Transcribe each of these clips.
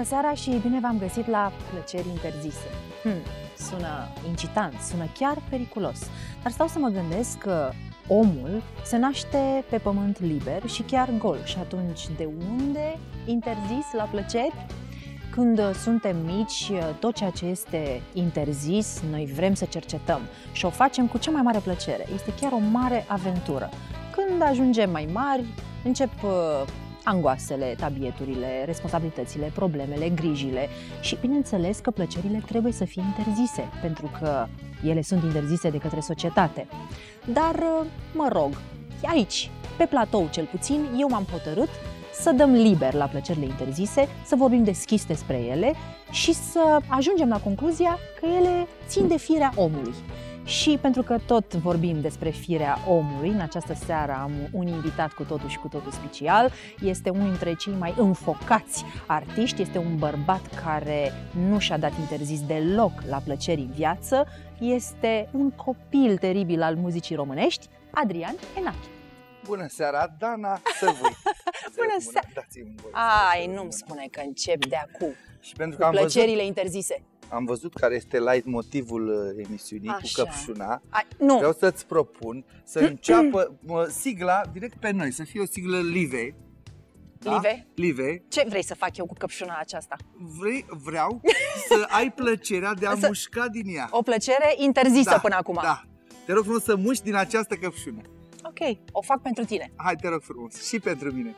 seara și bine v-am găsit la Plăceri interzise. Sună incitant, sună chiar periculos, dar stau să mă gândesc că omul se naște pe pământ liber și chiar gol. Și atunci, de unde interzis la plăceri? Când suntem mici, tot ceea ce este interzis, noi vrem să cercetăm și o facem cu cea mai mare plăcere. Este chiar o mare aventură. Când ajungem mai mari, încep angoasele, tabieturile, responsabilitățile, problemele, grijile și bineînțeles că plăcerile trebuie să fie interzise, pentru că ele sunt interzise de către societate. Dar, mă rog, aici, pe platou cel puțin, eu m-am hotărât să dăm liber la plăcerile interzise, să vorbim deschis despre ele și să ajungem la concluzia că ele țin de firea omului. Și pentru că tot vorbim despre firea omului, în această seară am un invitat cu totul și cu totul special. Este unul dintre cei mai înfocați artiști, este un bărbat care nu și-a dat interzis deloc la plăceri în viață. Este un copil teribil al muzicii românești, Adrian Enache. Bună seara, Dana Săvâi. Bună seara! Dați-mi voie. Ai, nu-mi spune că încep de acum Și pentru cu că plăcerile interzise. am văzut care este light motivul emisiunii cu căpșuna. Nu. Vreau să-ți propun să înceapă sigla direct pe noi, să fie o siglă live. Da? Live? Live. Ce vrei să fac eu cu căpșuna aceasta? Vreau să ai plăcerea de a mușca din ea. O plăcere interzisă până acum. Da. Te rog frumos să muști din această căpșună. Ok, o fac pentru tine. Hai, te rog frumos. Și pentru mine.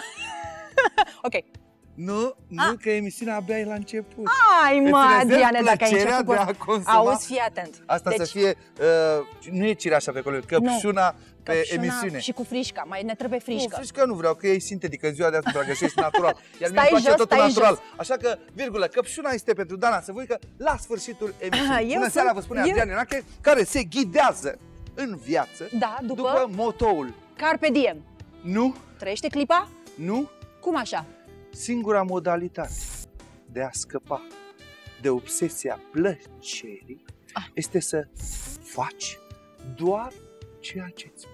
Ok. Nu, că emisiunea abia e la început. Ai, mă, Adriane, dacă ai început de a consuma. Auzi, fii atent. Asta deci, să fie, nu e cireașa pe color, căpșuna pe emisiune. Și cu frișca, mai ne trebuie frișcă. Nu, frișcă nu vreau, că e sintetică în ziua de astăzi, dacă găsești natural. Iar mie îmi place totul natural. Așa că, virgulă, căpșuna este pentru Dana Săvâică la sfârșitul emisiunii. Bună seara, vă spune Adrian Enache, care se ghidează în viață după motoul Carpe diem. Nu. Trăiește clipa? Nu. Cum așa? Singura modalitate de a scăpa de obsesia plăcerii este să faci doar ceea ce îți place.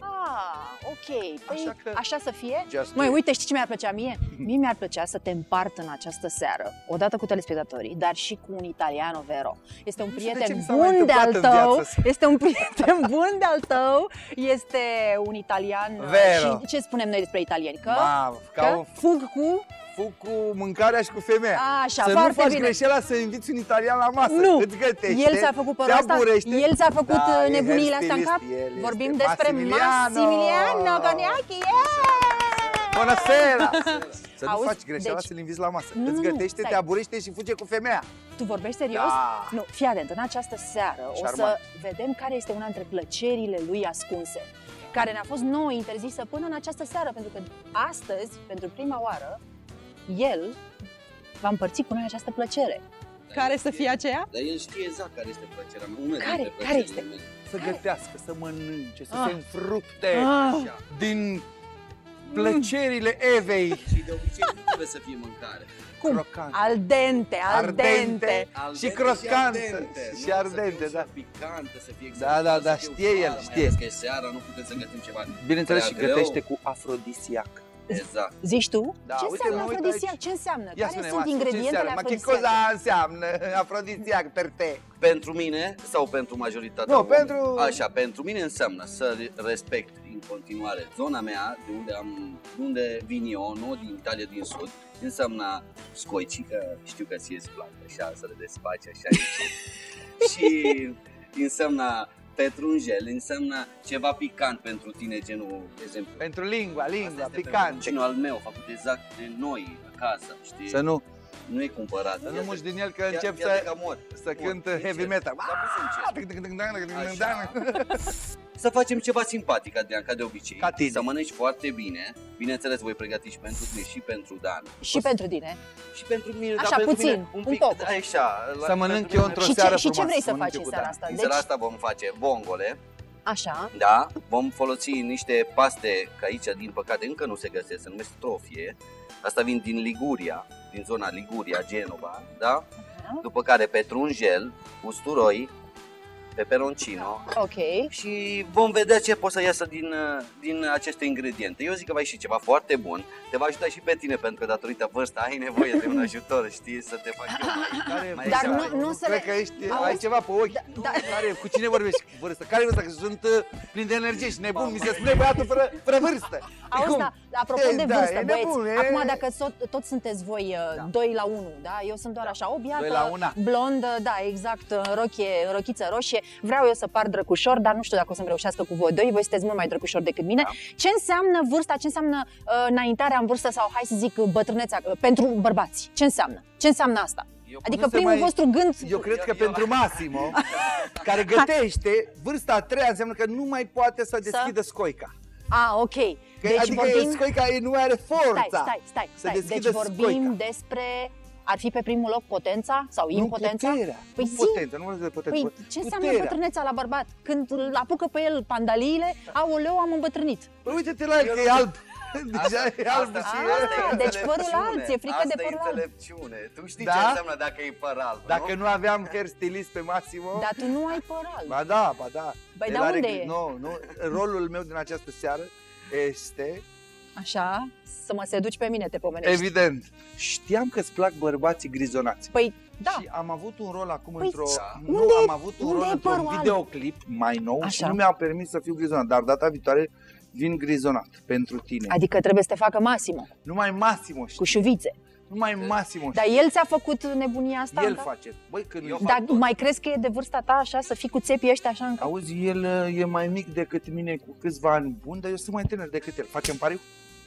Ok. Păi, așa să fie? Just Măi, uite, știi ce mi-ar plăcea mie? Mie mi-ar plăcea să te împart în această seară, odată cu telespectatorii, dar și cu un italiano vero. Este un prieten bun de-al tău. Este un prieten bun de-al tău. Este un italian. Vero. Și ce spunem noi despre italieni? Că fug cu mâncarea și cu femeia. Așa, să nu faci greșeala să inviți un italian la masă. Nu. Îți gătește, el ți-a făcut părul ăsta, el ți-a făcut nebunile astea în cap. Vorbim despre Massimiliano Coniachi. Bună seara! Să nu faci greșeala să-l inviți la masă. Îți gătește, te aburește și fuge cu femeia. Tu vorbești serios? Nu, fii atent, în această seară o să vedem care este una dintre plăcerile lui ascunse, care ne-a fost nouă interzisă până în această seară, pentru că astăzi, pentru prima oară, el va împărți cu noi această plăcere. Care să fie aceea? Dar el știe exact care este plăcerea mea. Care este? Să gătească, să mănânce, să se înfrupte din plăcerile Evei. Și de obicei nu trebuie să fie mâncare. Cum? Crocant. Al dente. Și crocantă. Și ardente, da. Picantă, să fie Da, știe el, știe. Că e seara, nu putem să gătim ceva. Bineînțeles, și gătește cu afrodisiac. Exact. Zici tu? Da, ce înseamnă afrodisiac? Ce înseamnă? Care sunt ingredientele afrodisiace? Ma che cosa înseamnă afrodisiac per te? Pentru mine sau pentru majoritatea? Nu, pentru... Așa, pentru mine înseamnă să respect în continuare zona mea, de unde vin eu, nu din Italia din Sud. Înseamnă scoici, că știu că ție îți place așa, să le desfaci așa. Și înseamnă petrunjel, înseamnă ceva picant pentru tine, genul, de exemplu. Pentru lingua, picant. Genul al meu, făcut exact de noi, acasă, știi? Să nu... Nu e cumpărat. Să nu muși din el că încep să cânt heavy metal. Să facem ceva simpatic, Adrian, ca de obicei. Ca tine. Să mănânci foarte bine. Bineînțeles, voi pregăti și pentru tine și pentru Dan. Și pentru tine. Și pentru mine. Așa, pentru puțin, mine, un pic. Așa. Să mănânc eu într-o seară frumoasă. Și ce vrei să faci în seara asta? În seara asta vom face bongole. Așa. Da, vom folosi niște paste, că aici, din păcate, încă nu se găsesc, se numesc trofie. Asta vin din Liguria, din zona Liguria, Genova, da? După care petrunjel, usturoi, peperoncino. Ok. Și vom vedea ce poate să iasă din aceste ingrediente. Eu zic că va ieși ceva foarte bun. Te va ajuta și pe tine, pentru că datorită vârsta ai nevoie de un ajutor, știi, să te faci mai Dar nu să cred că ai ceva pe ochi. Cu cine vorbești? Cu vârstă? Care vârstă? Că sunt plin de energie și nebun. Mi se spune băiatul fără vârstă. Auzi, da, apropo de vârstă, băieți, acum dacă toți sunteți voi 2 la 1, da? Eu sunt doar așa, o biată, blondă, da, exact, rochiță roșie. Vreau eu să par drăcușor, dar nu știu dacă o să-mi reușească cu voi doi, voi sunteți mult mai drăcușori decât mine. Ce înseamnă vârsta, ce înseamnă înaintarea în vârstă sau, hai să zic, bătrânețea pentru bărbați? Ce înseamnă? Ce înseamnă asta? Adică primul vostru gând... Eu cred că pentru Massimo, care gătește, vârsta a 3 înseamnă că nu mai poate să deschidă scoica. Ok. Deci adică scoica nu are forța. Stai. Deci vorbim despre... Ar fi pe primul loc potența sau impotența? Păi nu potența, nu vorbesc de potența. Păi ce înseamnă bătrâneța la bărbat? Când îl apucă pe el pandaliile, aoleu, am îmbătrânit. Păi uite-te la el că e alb. Deja e alb și... Deci părul alb, ți-e frică de părul alb. Asta e înțelepciune. Tu știi ce înseamnă dacă e păr alb, Dacă nu aveam hairstylist pe Massimo... Dar tu nu ai păr alb. Ba da. Băi, dar unde e? Nu. Rolul meu din această seară este... Așa, să mă seduci pe mine, te pomenești. Evident. Știam că îți plac bărbații grizonați. Păi, da. Și am avut un rol acum într-un videoclip mai nou. Și nu mi-a permis să fiu grizonat. Dar data viitoare vin grizonat pentru tine. Adică trebuie să te facă Massimo. Numai Massimo știi. Cu șuvițe. Numai Massimo știi. Dar el ți-a făcut nebunia asta? El face. Băi, dar mai crezi că e de vârsta ta așa, să fii cu țepii ăștia așa încă? Auzi, el e mai mic decât mine cu câțiva ani buni, dar eu sunt mai tânăr decât el. Facem pariu?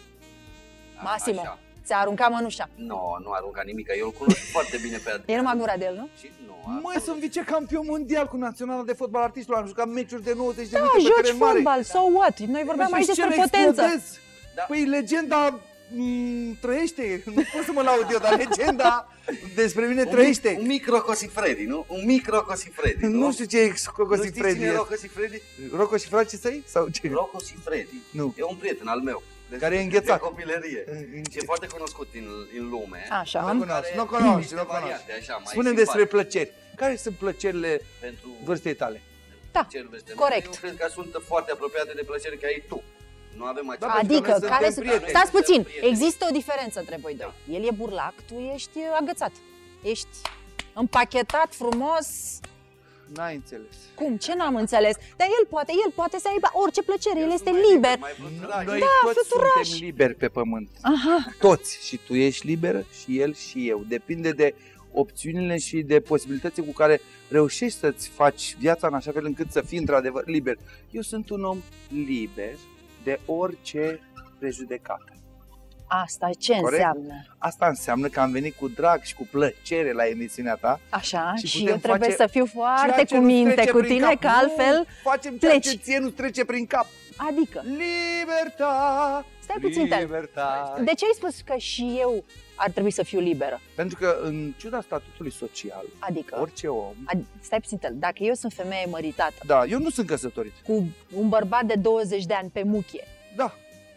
Massimo, ți-a aruncat mănușa. Nu arunca nimic, eu îl cunosc foarte bine pe Adrian. E numai gura de el, nu? Măi, sunt vicecampion mondial cu Naționala de Fotbal Artiștilor, am jucat meciuri de 90 de minute pe teren mare. Da, joci fotbal, so what? Noi vorbeam aici despre potență. Păi legenda trăiește, nu pot să mă laud eu, dar legenda despre mine trăiește. Un mic Rocco Siffredi, nu? Un mic Rocco Siffredi, nu? Nu știu ce e Rocco Siffredi. Nu știi cine e Rocco Siffredi? Rocco Siffredi ce sau ce? Rocco Siffredi. Nu. E un prieten al meu. Care e înghețat. De copilărie. E foarte cunoscut în lume. Așa. Nu cunoști. Spune-mi despre plăceri. Care sunt plăcerile pentru vârstei tale? Da, corect. Eu cred că sunt foarte apropiate de plăceri că ai tu. Nu avem adică, care sunt... Stați puțin, există o diferență între voi doi. El e burlac, tu ești agățat. Ești împachetat frumos. N-ai înțeles. Cum? Ce n-am înțeles? Dar el poate să aibă orice plăcere, el este liber. Noi toți suntem liberi pe pământ. Toți. Și tu ești liberă și el și eu. Depinde de opțiunile și de posibilitățile cu care reușești să-ți faci viața în așa fel încât să fii într-adevăr liber. Eu sunt un om liber de orice prejudecată. Asta ce înseamnă? Asta înseamnă că am venit cu drag și cu plăcere la emisiunea ta. Așa, și eu trebuie să fiu foarte cu minte cu tine, că altfel facem ceea ce ție nu trece prin cap. Adică? Libertate! Stai puțin, de ce ai spus că și eu ar trebui să fiu liberă? Pentru că în ciuda statutului social, adică orice om... Stai puțin, dacă eu sunt femeie măritată... Da, eu nu sunt căsătorit. Cu un bărbat de 20 de ani pe muchie. Da.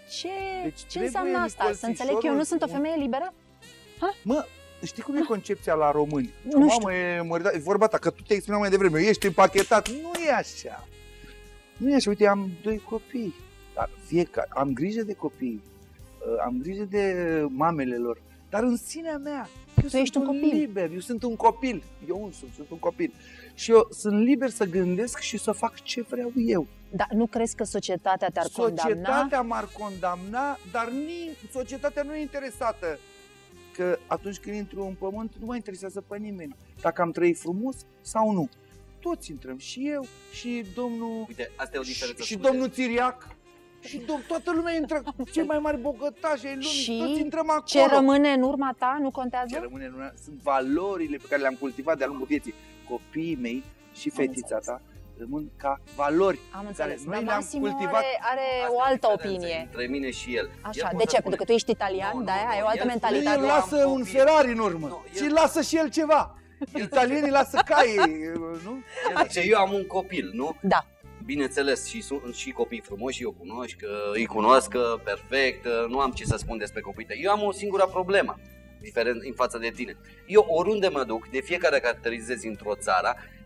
Ce înseamnă asta? Să înțeleg că eu nu sunt o femeie liberă? Mă, știi cum e concepția la români? Nu știu. E vorba ta, că tu te-ai exprimat mai devreme, ești împachetat. Nu e așa. Nu e așa. Uite, am 2 copii. Dar fiecare, am grijă de copii. Am grijă de mamele lor. Dar în sinea mea, tu ești un copil. Liber, eu sunt un copil. Eu însumi sunt un copil. Și eu sunt liber să gândesc și să fac ce vreau eu. Dar nu crezi că societatea te-ar condamna? Societatea m-ar condamna, dar societatea nu e interesată. Că atunci când intru în pământ, nu mă interesează pe nimeni. Dacă am trăit frumos sau nu. Toți intrăm, și eu, și domnul... Uite, asta e o diferență. Și domnul Țiriac. Și toată lumea intră, cei mai mari bogătași ai lumii, și toți intrăm acolo. Ce rămâne în urma ta nu contează? Ce rămâne în urma sunt valorile pe care le-am cultivat de-a lungul vieții. Copiii mei și fetița ta rămân ca valori. Am înțeles, noi dar Massimo are o altă opinie. Între mine și el. Așa, de ce? Pentru că tu ești italian, de-aia ai o altă mentalitate. El lasă un Ferrari în urmă și lasă și el ceva. Italienii lasă cai, nu? Eu am un copil, nu? Da. Bineînțeles, și sunt și copii frumoși, eu îi cunosc perfect, nu am ce să spun despre copiii tăi. Eu am o singură problemă, diferent în față de tine. Eu oriunde mă duc, de fiecare caracterizez într-o țară,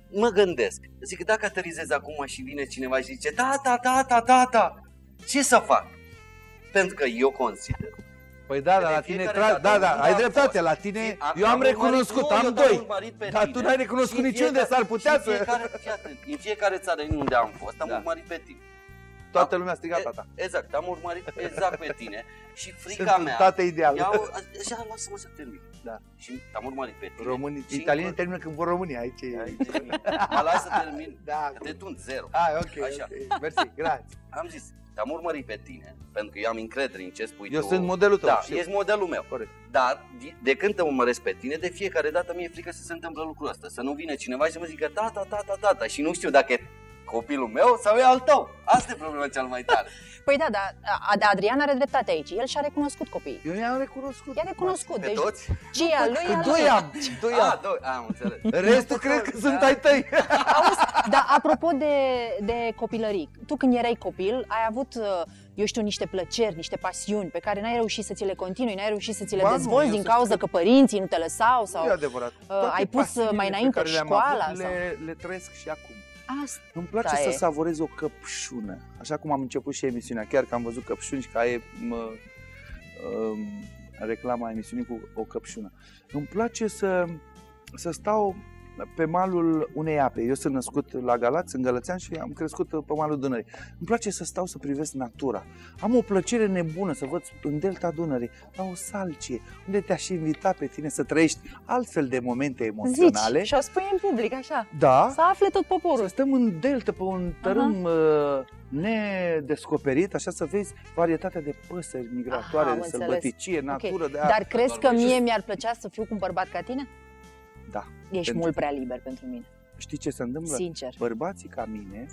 mă gândesc, zic, dacă aterizez acum și vine cineva și zice, tata, ce să fac? Pentru că eu consider. Păi da, la tine, ai dreptate, la tine, eu am recunoscut, am doi, dar tu n-ai recunoscut niciunde, s-ar putea să... În fiecare țară unde am fost, am urmărit pe tine. Toată lumea a strigat tata. Exact, am urmărit exact pe tine și frica mea... Tată ideal. Așa, lasă-mă să termin. Da. Și am urmărit pe tine. Românii, italienii termină când vor România, aici e... Mă las să termin, da. că te tund, zero. Ok, mersi, grazie. Am zis, te-am urmărit pe tine, pentru că eu am încredere în ce spui tu. Eu sunt modelul tău. Da, ești modelul meu. Corect. Dar, de când te urmăresc pe tine, de fiecare dată mi-e frică să se întâmplă lucrul ăsta. Să nu vină cineva și să mă zică tata și nu știu dacă e copilul meu sau e al tău. Asta e problema cea mai tare. Păi da, dar Adrian are dreptate aici. El și-a recunoscut copiii. Eu i-am recunoscut. I-a recunoscut. Pe toți? Ce e al lui? Doi am. Am înțeles. Restul cred că sunt ai tăi. Auzi, dar apropo de copilării, tu când erai copil ai avut, eu știu, niște plăceri, niște pasiuni pe care n-ai reușit să ți le continui, n-ai reușit să ți le dezvolți din cauza că părinții nu te lăsau sau e adevărat. Ai pus mai înainte școala? Le trăiesc și acum. Asta îmi place să savorez o căpșună, așa cum am început și emisiunea, chiar că am văzut căpșuni și că e reclama emisiunii cu o căpșună. Îmi place să stau pe malul unei ape. Eu sunt născut la Galați, în Gălățean, și am crescut pe malul Dunării. Îmi place să stau să privesc natura. Am o plăcere nebună să văd în delta Dunării, la o salcie, unde te-aș invita pe tine să trăiești altfel de momente emoționale. Zici, și o spui în public, așa. Da. Să afle tot poporul. Să stăm în delta, pe un tărâm nedescoperit, așa să vezi varietatea de păsări migratoare, de sălbăticie, natură. De Dar crezi că mie mi-ar plăcea să fiu cu un bărbat ca tine? Da. Ești mult prea liber pentru mine. Știi ce se întâmplă? Sincer. Bărbații ca mine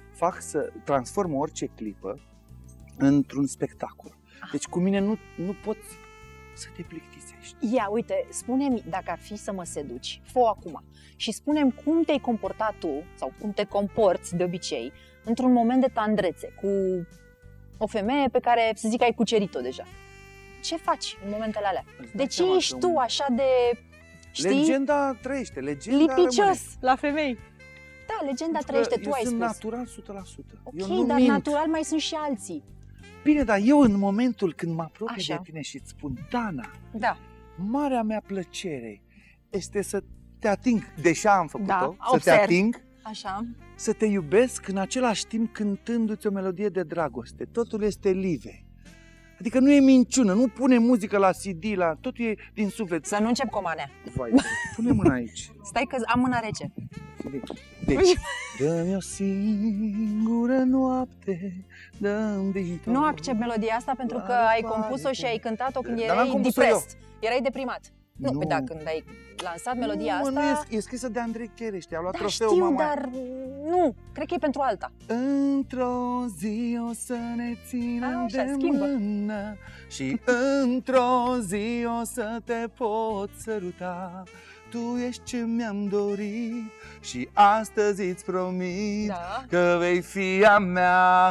transformă orice clipă într-un spectacol. Deci cu mine nu poți să te plictisești. Ia, uite, spune-mi, dacă ar fi să mă seduci, fă-o acum și spune-mi cum te-ai comportat tu sau cum te comporți de obicei într-un moment de tandrețe cu o femeie pe care, să zic, ai cucerit-o deja. Ce faci în momentele alea? De ce ești tu așa de... Știi? Legenda trăiește, legenda lipicios rămâne. La femei. Da, legenda trăiește, tu ai spus. Eu sunt natural 100%. Ok, eu nu dar mint. natural mai sunt și alții. Bine, dar eu în momentul când mă apropii de tine și îți spun, Dana, marea mea plăcere este să te ating, deși am făcut-o, să te ating, să te iubesc, în același timp cântându-ți o melodie de dragoste. Totul este live. Adică nu e minciună, nu pune muzică la CD, totul e din suflet. Să nu încep cu manea. Vai, pune mâna aici. Stai că am mâna rece. Deci, dă-mi o singură noapte, dă-mi din tot. Nu accept melodia asta pentru că ai compus-o și ai cântat-o când erai depressed. Erai deprimat. Nu, pe da, când ai lansat melodia asta... Nu, e scrisă de Andrei Cherește, a luat trofeul știu, mama. Dar nu, cred că e pentru alta. Într-o zi o să ne ținem de mână și într-o zi o să te pot săruta. Tu ești ce mi-am dorit și astăzi îți promit că vei fi a mea.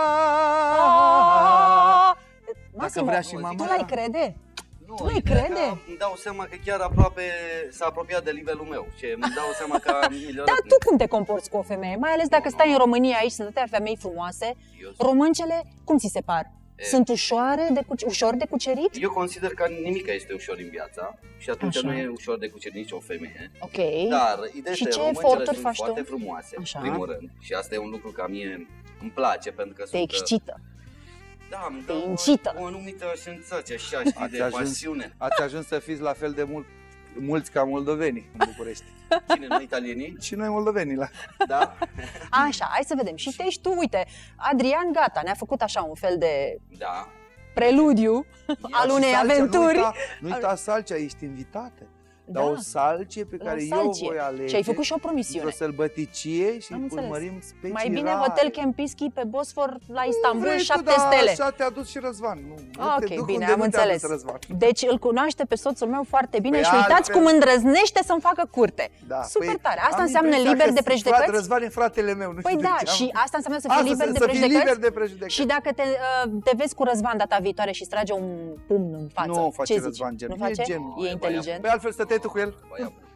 Dacă vrea și mama. Tu l-ai crede? Nu îi crede? Îmi dau seama că chiar aproape s-a apropiat de nivelul meu. Îmi dau seama că Dar tu cum te comporți cu o femeie? Mai ales dacă stai în România, aici sunt atâtea femei frumoase. Româncele, cum ți se par? Sunt ușor de cucerit? Eu consider că nimic este ușor în viața și atunci nu e ușor de cucerit nici o femeie. Ok. Dar ideea este că româncele sunt foarte frumoase, în primul rând. Și asta e un lucru care mie îmi place, pentru că te excită. Da, îmi te incită. O anumită senzație așa, știi, de pasiune. Ați ajuns să fiți la fel de mulți ca moldovenii în București. Cine, noi italienii? Și noi moldovenii. Da? Așa, hai să vedem. Și ești tu, uite, Adrian, gata, ne-a făcut așa un fel de preludiu al unei aventuri. Nu uita salcea, ești invitată. Dar o salcie pe care eu voi alege. Și ai făcut și o promisiune. O sălbăticie și urmărim specii. Mai bine Hotel Kempinski pe Bosfor la Istanbul, 7 stele. Așa te-a dus și Răzvan. Ok, bine, am înțeles. Deci îl cunoaște pe soțul meu foarte bine și uitați cum îndrăznește să-mi facă curte. Super tare. Asta înseamnă liber de prejudecăți? Răzvan e fratele meu. Păi da, și asta înseamnă să fii liber de prejudecăți? Și dacă te vezi cu Răzvan data viitoare și îți trage un pumn în față, nu face Răzvan genul. Nu face? E inteligent. Pe altfel stăteai tu cu el?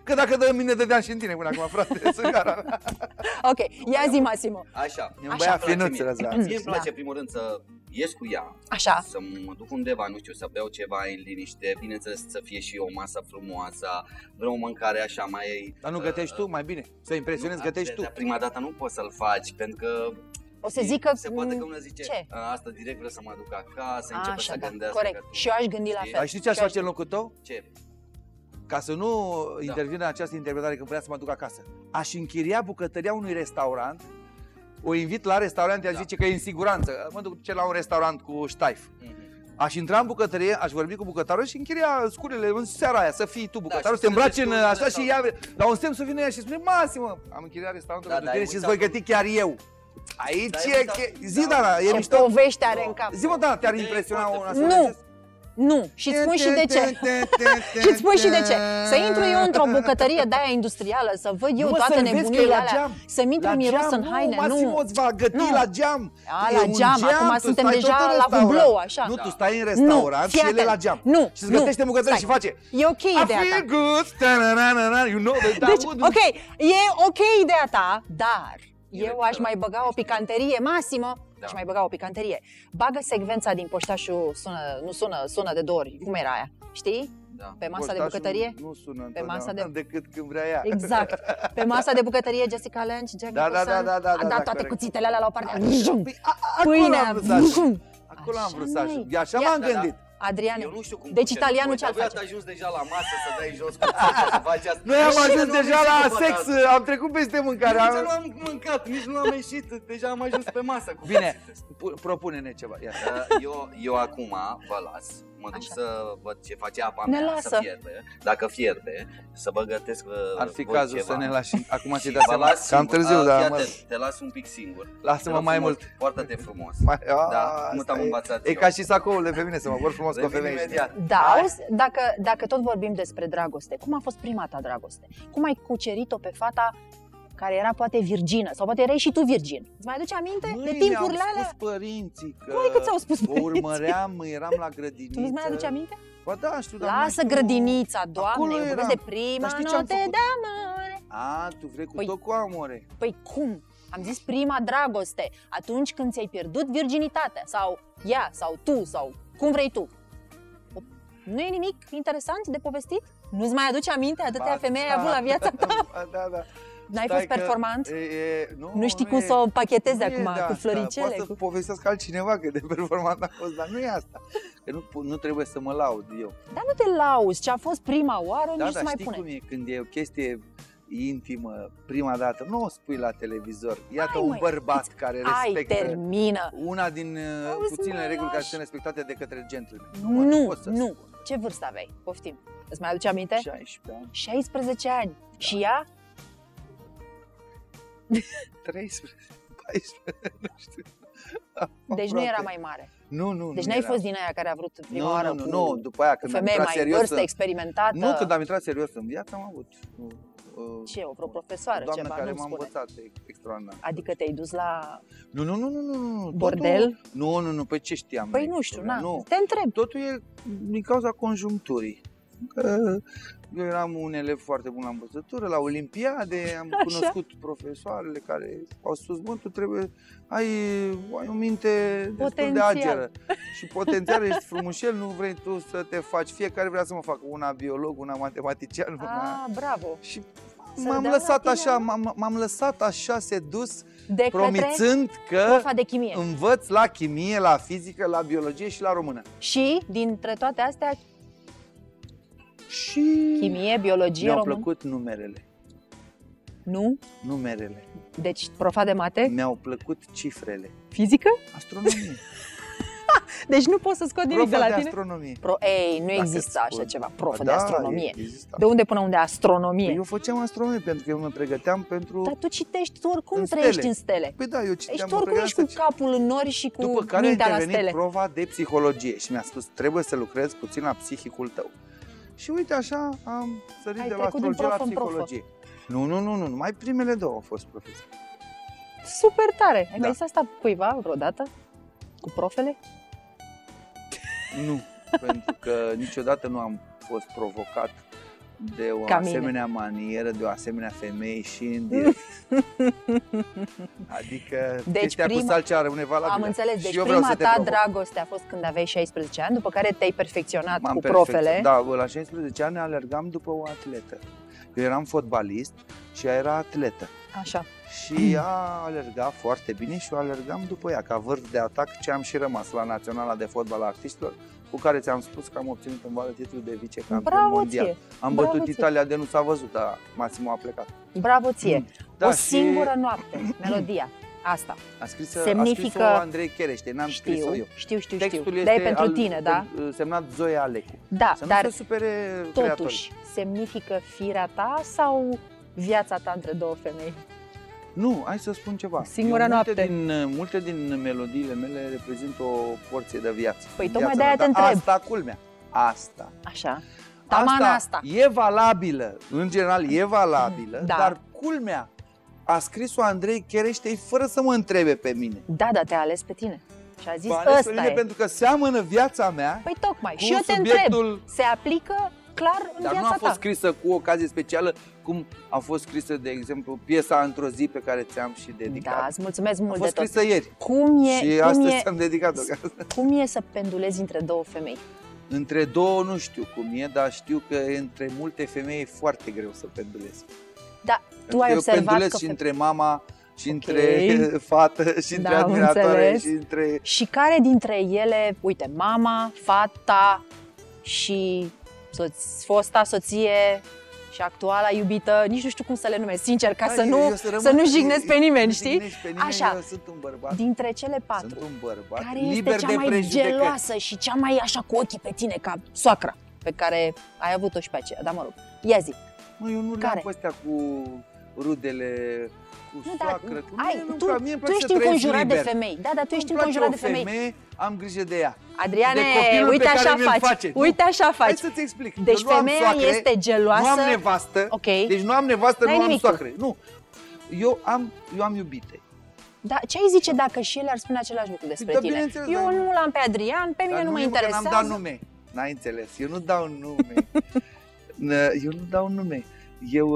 Că dacă dă mine, dădeam și în tine până acum, frate, țigara. Ok, ia zi, Massimo. Așa. E un băiat finuț, Răzvan. Mie îmi place, primul rând, să ies cu ea. Așa. Să mă duc undeva, nu știu, să beau ceva în liniște. Bineînțeles, să fie și o masă frumoasă, vreo mâncare așa mai... Dar nu gătești tu, mai bine. Să impresionezi, gătești tu. Prima dată nu poți să-l faci, pentru că... O să zic că... Se poate că unul zice, ce? Asta direct vreau să mă duc acasă, începe să gândească. Corect. Și eu aș gândi la fel. Dar știi ce aș face în locul tău? Ce? Ca să nu intervină această interpretare că vrea să mă duc acasă. Aș închiria bucătăria unui restaurant, o invit la restaurant, ea zice că e în siguranță. Mă duc la un restaurant cu ștaif. Aș intra în bucătărie, aș vorbi cu bucătarul și închiria scurile în seara aia, să fii tu bucătarul, să te îmbraci în așa și ea, la un semn să vină ea și spune, Massimo, am închiriat restaurantul pentru tine și îți voi găti chiar eu. Aici e... Zi, Dana, e mișto. Ce povești are în cap. Zi-mă, Dana, te-ar impresiona un astfel de gest? Nu, și-ți spun și de ce. Și-ți spun și de ce. Să intru eu într-o bucătărie de-aia industrială, să văd eu toate nebunile alea, să-mi intru miros în haine. Nu, Massimo îți va găti la geam. La geam, acum suntem deja la hublou, așa. Nu, tu stai în restaurant și el e la geam. Nu, și îți gătește bucătărie și face e ok ideea ta. I feel good, you know that. Deci, ok, e ok ideea ta, dar eu aș mai băga o picanterie, Massimo. Și mai băga o picanterie. Bagă secvența din Poștașul, sună de 2 ori. Cum era aia? Știi? Da. Pe masa de bucătărie? Nu sună pe masa de... decât când vrea ea. Exact. Pe masa de bucătărie, Jessica Lange, Jack Nicholson. Da, toate cuțitele alea la o parte. Pâinea. Acolo am vrut să ajung. Așa m-am gândit. Adriane, eu nu știu cum deci italianul ce-al face? Ai ajuns deja la masă să dai jos să faci asta. Noi am ajuns deja la sex, am trecut peste mâncare. Nici nu am mâncat, nici nu am ieșit, deja am ajuns pe masă. Bine, propune-ne ceva. Eu acum vă las, mă duc să văd ce face apa mea, să fierbe. Dacă fierbe, să vă gătesc ar fi cazul să ne lași. Acum ți-ai dat seama, cam târziu, dar te las un pic singur. Lasă-mă mai mult. Poartă-te frumos. Da, nu te-am învățat. E ca și sacoul de pe mine, să mă vor frumos cu o femeie. Da, dacă tot vorbim despre dragoste, cum a fost prima ta dragoste? Cum ai cucerit-o pe fata care era poate virgină, sau poate erai și tu virgin? Îți mai aduce aminte de timpurile alea? Mi-au spus părinții că cât ți-au spus părinții? o urmăream, eram la grădiniță. Tu nu-ți mai aduce aminte? Ba da, știu, dar lasă grădinița, Doamne, eu vorbesc de prima noapte de amore. Tu vrei cu tot cu amore. Păi cum? Am zis prima dragoste, atunci când ți-ai pierdut virginitatea, sau ea, sau tu, sau cum vrei tu. Nu e nimic interesant de povestit? Nu-ți mai aduce aminte atâtea femei ai avut la viața ta? Da. N-ai fost performant? Nu știi cum să o pachetezi acum cu floricele? Poate să povestească altcineva că de performant a fost, dar nu e asta. Că nu trebuie să mă laud eu. Dar nu te lauzi, ce a fost prima oară, nu se mai pune. Da, știi cum e când e o chestie intimă, prima dată, nu o spui la televizor. Iată un bărbat care respectă. Termină. Una din puținele reguli care sunt respectate de către gentleman. Nu. Ce vârstă aveai? Poftim. Îți mai aduce aminte? 16 ani. 16 ani. Da. Și ea? 13, 14, nu știu. Deci nu era mai mare. Nu. Deci n-ai fost din aia care a vrut prima oară Nu, după aia când am intrat serios. Femeie mai vârstă, experimentată. Nu, când am intrat serios în viață am avut. Ce, o profesoară, doamnă ceva, care m-a învățat extraordinar. Adică te-ai dus la... Nu. Bordel? Nu, păi ce știam? Păi nu știu, te întreb. Totul e din cauza conjuncturii. Eu eram un elev foarte bun la învățătură, la olimpiade, am cunoscut profesoarele care au spus, bă, tu ai o minte destul de ageră și potențial, ești frumușel, nu vrei tu să te faci, fiecare vrea să mă facă, una biolog, una matematician, bravo! Și m-am lăsat așa sedus, de promițând că de chimie. Învăț la chimie, la fizică, la biologie și la română. Și dintre toate astea, și chimie, biologie, mi-au plăcut numerele. Nu? Numerele. Deci profa de mate? Mi-au plăcut cifrele. Fizică? Astronomie. Deci nu poți să scot nimic de la tine? Astronomie. Nu există așa ceva, profă de astronomie. De unde până unde astronomie? Păi eu făceam astronomie pentru că eu mă pregăteam pentru... Dar tu citești, tu oricum trăiești în stele. Păi da, eu citeam, tu oricum ești cu capul în nori și cu mintea la stele. După care a intervenit prova de psihologie și mi-a spus, trebuie să lucrezi puțin la psihicul tău. Și uite așa am sărit de la astrologie la psihologie. Nu, mai primele două au fost profesori. Super tare! Ai mai zis asta cuiva vreodată? Cu profele? Nu, pentru că niciodată nu am fost provocat de o asemenea manieră, de o asemenea femeie și în direct. Adică deci chestia cu Salcea rămâne valabilă. Am înțeles, deci prima ta dragoste a fost când aveai 16 ani, după care te-ai perfecționat cu profele. Da, la 16 ani alergam după o atletă. Eu eram fotbalist și ea era atletă. Așa. Și ea alerga foarte bine și eu alergam după ea, ca vârf de atac, ce am și rămas la Naționala de Fotbal a Artiștilor, cu care ți-am spus că am obținut în vară titlul de vicecampion mondial. Am bătut Italia de nu s-a văzut, dar Massimo a plecat. Bravo ție! Da, o singură noapte, melodia asta. A scris-o Andrei Cherește, n-am scris-o eu. Știu. Textul este pentru tine, da? Semnat Zoe Alecu. Da, să dar nu se supere totuși, semnifică firea ta sau viața ta între două femei? Nu, hai să spun ceva. Singura noapte. Multe din melodiile mele reprezintă o porție de viață. Păi tocmai de-aia te întreb. Asta, culmea. Asta. Așa. Tamana asta. E valabilă, în general e valabilă, da. Dar culmea a scris-o Andrei Cherește fără să mă întrebe pe mine. Da, dar te-a ales pe tine. Și a zis, ăsta e. Pentru că seamănă viața mea. Păi tocmai. Și eu te întreb, se aplică clar în viața ta. Dar nu a fost scrisă cu ocazie specială, cum a fost scrisă, de exemplu, piesa Într-o zi pe care ți-am și dedicat. Da, îți mulțumesc mult de tot. A fost scrisă ieri. Și astăzi ți-am dedicat-o. Cum e să pendulezi între două femei? Între două nu știu cum e, dar știu că între multe femei e foarte greu să pendulezi. Da, tu ai observat pendulez că și între mama și între fată și între admiratoare și între... Și care dintre ele, uite, mama, fata și fosta soție și actuala iubită, nici nu știu cum să le numesc, sincer, ca să nu jignesc pe nimeni, știi? Așa, eu sunt un bărbat. Dintre cele patru, sunt un bărbat, care este cea mai geloasă și cea mai așa cu ochii pe tine, ca soacra pe care ai avut-o și pe aceea, dar mă rog, ia zi. Mă, eu nu le-am pe astea cu rudele, cu soacră, tu ești înconjurat de femei. Da, dar tu ești înconjurat de femei. Am grijă de ea. Adriane, uite așa faci. Uite așa faci. Hai să-ți explic. Deci femeia este geloasă. Nu am nevastă. Deci nu am nevastă, nu am soacre. Nu. Eu am iubite. Da, ce ai zice dacă și ele ar spune același lucru despre tine? Eu nu l-am pe Adrian, pe mine nu mă interesează. N-am dat nume. N-ai înțeles. Eu nu dau nume. Eu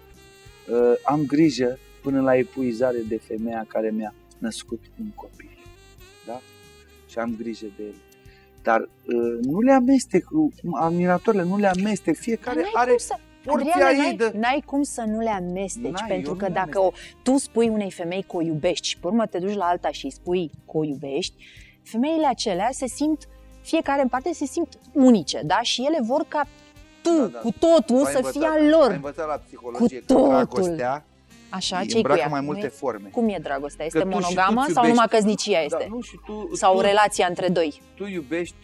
am grijă până la epuizare de femeia care mi-a născut un copil. Da? Și am grijă de el. Dar nu le amestec, admiratorile nu le amestec, fiecare are porția ei de... N-ai cum să nu le amesteci, pentru că dacă tu spui unei femei că o iubești și pe urmă te duci la alta și îi spui că o iubești, femeile acelea se simt, fiecare în parte se simt unice, da? Și ele vor ca tu, cu totul, să fie al lor. Ai învățat la psihologie că dragostea îmbracă mai multe forme. Cum e dragostea? Este monogamă sau numai căsnicia este? Da, nu, și sau relația între doi? Tu iubești,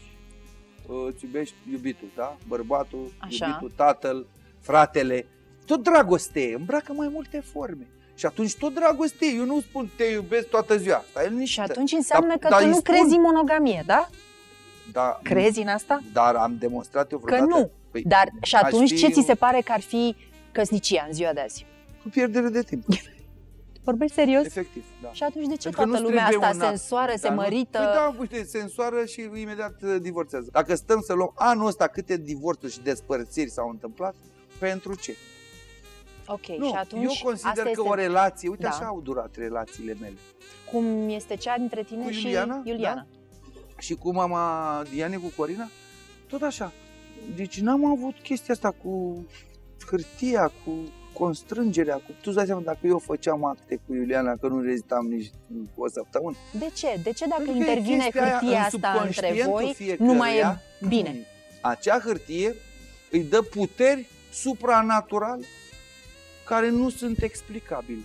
îți iubești iubitul, da? Bărbatul, iubitul, tatăl, fratele. Tot dragoste îmbracă mai multe forme. Și atunci tot dragoste, eu nu spun te iubesc toată ziua. Și atunci înseamnă că tu nu crezi în monogamie, da? Da. Crezi în asta? Dar am demonstrat eu vreodată. Că nu. Păi, dar și atunci ce ți se pare că ar fi căsnicia în ziua de azi? Cu pierdere de timp. Vorbești serios? Efectiv, da. Și atunci de ce toată lumea asta se însoară, se mărită? Păi da, uite, se însoară și imediat divorțează. Dacă stăm să luăm anul ăsta câte divorțuri și despărțiri s-au întâmplat, pentru ce? Ok, nu, și atunci eu consider că o relație, uite așa au durat relațiile mele. Cum este cea dintre tine cu și Iuliana? Iuliana? Da? Și cu mama Diane, cu Corina, tot așa. Deci n-am avut chestia asta cu hârtia, cu constrângerea, cu... Tu îți dai seama, dacă eu făceam acte cu Iuliana, că nu rezitam nici o săptămână. De ce? De ce dacă intervine hârtia asta între voi, nu mai e bine? Acea hârtie îi dă puteri supranaturale care nu sunt explicabile.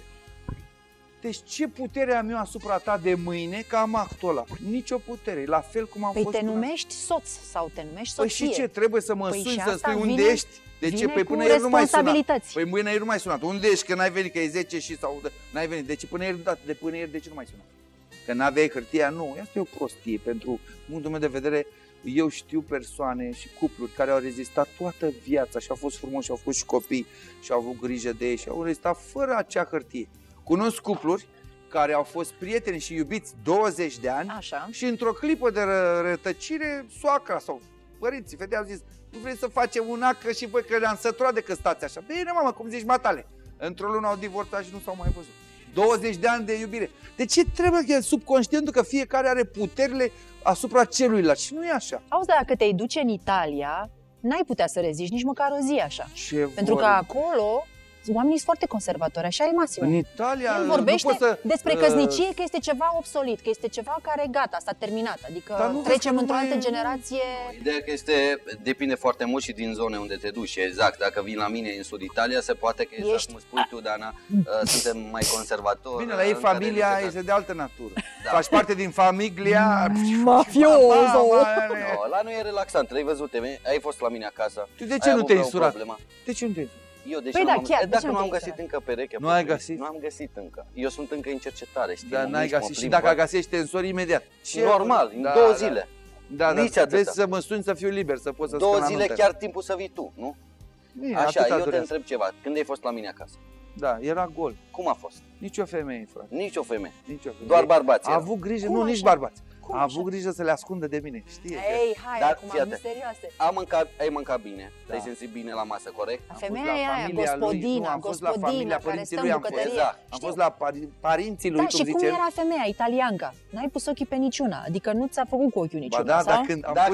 Deci ce putere am eu asupra ta de mâine că am actul ăla? Nici o putere, la fel cum am fost. Păi te numești soț sau te numești soție. Păi și ce? Trebuie să mă suni să spui unde ești? De ce? Păi până ieri nu mai sunat. Păi mâine ieri nu mai sunat. Unde ești? Că n-ai venit, că e 10 și sau n-ai venit. Deci până ieri, de ce nu mai sunat? Că n-aveai hârtia? Nu. Asta e o prostie. Pentru punctul meu de vedere, eu știu persoane și cupluri care au rezistat toată viața și au fost frumoși, și au fost și copii și au avut grijă de ei și au rezistat fără acea hârtie. Cunosc cupluri care au fost prieteni și iubiți 20 de ani. Așa. Și într-o clipă de rătăcire, soacra sau părinții fetei au zis, nu vrei să facem un act, că și voi că ne-am săturat de că stați așa. Bine, mamă, cum zici, matale. Într-o lună au divorțat și nu s-au mai văzut. 20 de ani de iubire. De ce trebuie că e subconștientul că fiecare are puterile asupra celuilalt? Și nu e așa. Auzi, dar dacă te duci în Italia, n-ai putea să reziști nici măcar o zi așa. Pentru că acolo oamenii sunt foarte conservatori, așa e Massimo. În Italia el vorbește despre căsnicie, că este ceva obsolit, că este ceva care gata, s-a terminat, adică trecem într-o altă generație. Ideea că depinde foarte mult și din zone unde te duci, exact. Dacă vin la mine în Sud Italia, se poate că, exact cum spui tu, Dana, suntem mai conservatori. Bine, la ei familia este de altă natură. Faci parte din familia mafioso. La noi e relaxant, l-ai văzut, ai fost la mine acasă. Tu de ce nu te-ai însurat? De ce nu te-ai însurat? Eu deși dacă nu am găsit încă pereche. Nu ai găsit? Nu am găsit încă. Eu sunt încă în cercetare, știi? Dar n-ai găsit și dacă găsești te însori imediat. Normal, în 2 zile. Da, vezi să mă suni să fiu liber, să pot să 2 zile chiar timpul să vii tu, nu? Bine, așa, eu te întreb ceva. Când ai fost la mine acasă? Da, era gol. Cum a fost? Nici o femeie, frate. Nici o femeie. Doar bărbați. A avut grijă, nu, nici bărbați. A avut grijă să le ascundă de mine, știi? Ei, hai, acum am serioase. Ai mâncat bine, te-ai simțit bine la masă, corect? Femeia aia, gospodina, care stă în bucătărie. Am fost la părinții lui, cum zice. Da, și cum era femeia, italianca? N-ai pus ochii pe niciuna, adică nu ți-a făcut cu ochiul niciuna, da, sau? Când am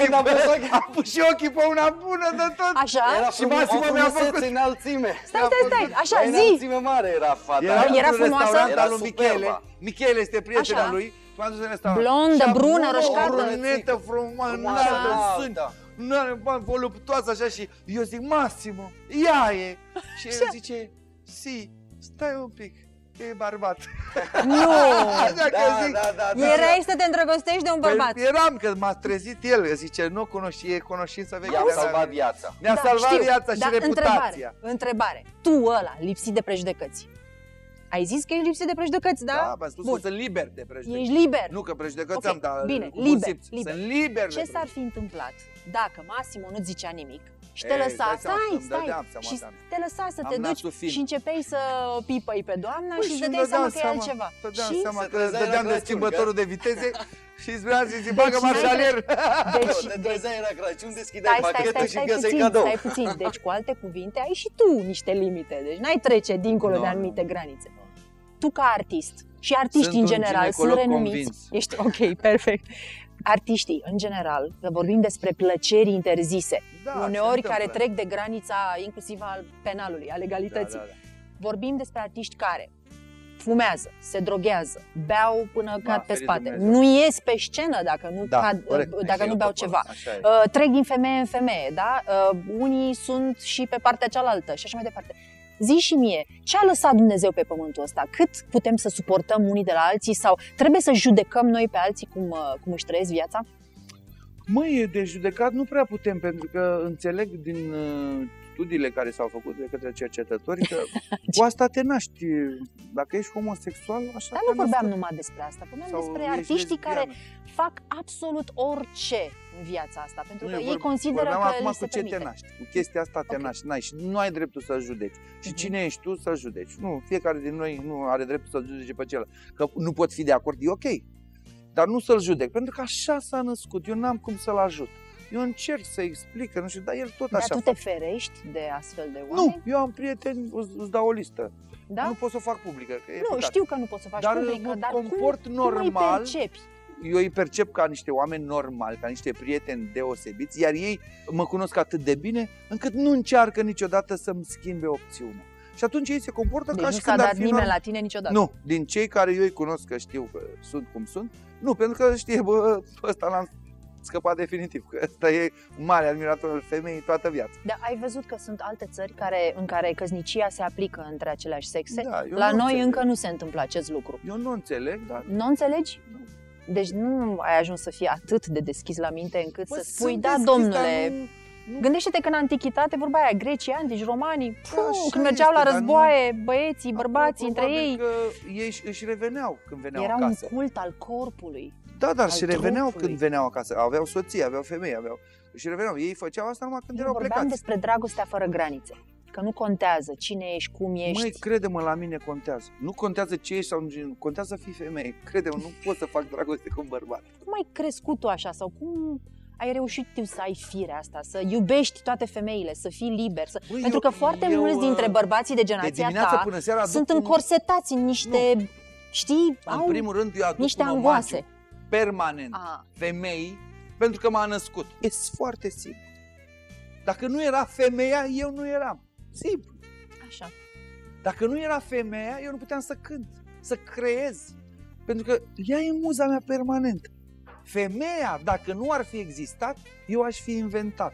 pus și ochii pe una bună de tot. Așa? Și Massimo mi-a făcut înălțime. Stai, așa, zi! Înălțime mare era fata. Era frumoasă? Era lui Michele. Michele este prietena lui. Blondă, brună, roșcată. Brunetă, frumoasă, înaltă, voluptoasă așa și eu zic, Massimo, ea e. Și el zice, si, stai un pic, că e bărbat. Nu! Da. Erai să te îndrăgostești de un bărbat. Eram, că m-a trezit el, zice, nu cunoști, e cunoștință veche. I-a salvat viața. Ne-a salvat viața și reputația. Întrebare, tu ăla, lipsit de prejudecăți. Ai zis că ești lipsit de prejudecăți, da? Da, v-am spus că sunt liber de prejudecăți. Ești liber. Nu că prejudecăți am, dar bine, liber. Sunt liber. Ce s-ar fi întâmplat dacă Massimo nu zicea nimic și te lăsa, și te lăsa să te duci și începeai să pipăi pe doamna și îți dădeai seama că e altceva. Dădeam seama că îți dădeam de schimbătorul de viteze și îți vrea să-ți bagă marșalier. Te trezeai la Crăciun, deschideai pachetul și găseai cadou. Stai puțin, deci cu alte cuvinte ai și tu niște limite, deci n-ai trece dincolo de anumite granițe. Tu ca artist și artiștii în general sunt renumiți. Ești ok, perfect. Artiștii în general, că vorbim despre plăceri interzise, uneori care trec de granița inclusiv al penalului, a legalității. Vorbim despre artiști care fumează, se droghează, beau până cad pe spate, nu ies pe scenă dacă nu beau ceva, trec din femeie în femeie, da? Unii sunt și pe partea cealaltă și așa mai departe. Zi și mie, ce a lăsat Dumnezeu pe pământul ăsta? Cât putem să suportăm unii de la alții sau trebuie să judecăm noi pe alții cum își trăiesc viața? Măi, de judecat nu prea putem, pentru că înțeleg din studiile care s-au făcut de către cercetători că cu asta te naști. Dacă ești homosexual, așa. Dar nu vorbeam numai despre asta, vorbeam despre artiștii care fac absolut orice în viața asta, pentru că ei consideră că li se permite. Te naști, cu chestia asta te naști, și nu ai dreptul să judeci. Și cine ești tu să judeci? Nu, fiecare din noi nu are dreptul să judece pe celălalt. Că nu pot fi de acord, e ok. Dar nu să-l judec, pentru că așa s-a născut, eu n-am cum să-l ajut. Eu încerc să explic, că nu știu, dar el tot așa. Dar tu te ferești de astfel de oameni? Nu, eu am prieteni, îți dau o listă. Da? Nu pot să o fac publică, că e păcat. Știu că nu poți să o faci publică, dar comport normal, cum îi percepi? Eu îi percep ca niște oameni normali, ca niște prieteni deosebiți, iar ei mă cunosc atât de bine încât nu încearcă niciodată să-mi schimbe opțiunea. Și atunci ei se comportă ca și când ar fi nu s-a dat nimeni la tine niciodată? Nu, din cei care eu îi cunosc, că știu că sunt cum sunt, nu, pentru că știe, bă, ăsta l-am scăpat definitiv, că ăsta e un mare admirator al femeii toată viața. Dar ai văzut că sunt alte țări în care căsnicia se aplică între aceleași sexe? Da, la noi încă nu se întâmplă acest lucru. Eu nu înțeleg, dar... Nu înțelegi? Nu. Deci nu ai ajuns să fii atât de deschis la minte încât să spui, da, domnule... Gândește-te că în antichitate, vorba aia, grecii, antici, romanii, când mergeau la războaie, băieții, bărbații, între ei... Că ei își reveneau când veneau acasă. Era un cult al corpului. Da, dar și reveneau când veneau acasă. Aveau soții, aveau femei, și reveneau. Ei făceau asta numai când erau plecați. Vorbeam despre dragostea fără granițe. Că nu contează cine ești, cum ești. Măi, crede-mă, la mine contează. Nu contează ce ești sau nu contează să fii femeie. Crede-mă, nu pot să fac dragoste cu un bărbat. Cum ai crescut tu așa sau cum ai reușit tu să ai firea asta, să iubești toate femeile, să fii liber. Pentru că foarte mulți dintre bărbații de generația ta sunt încorsetați în niște, știi, în primul rând eu aduc niște angoase permanent femeii pentru că m-a născut. E foarte simplu. Dacă nu era femeia, eu nu eram. Simplu. Așa. Dacă nu era femeia, eu nu puteam să cânt, să creez. Pentru că ea e muza mea permanent. Femeia, dacă nu ar fi existat, eu aș fi inventat.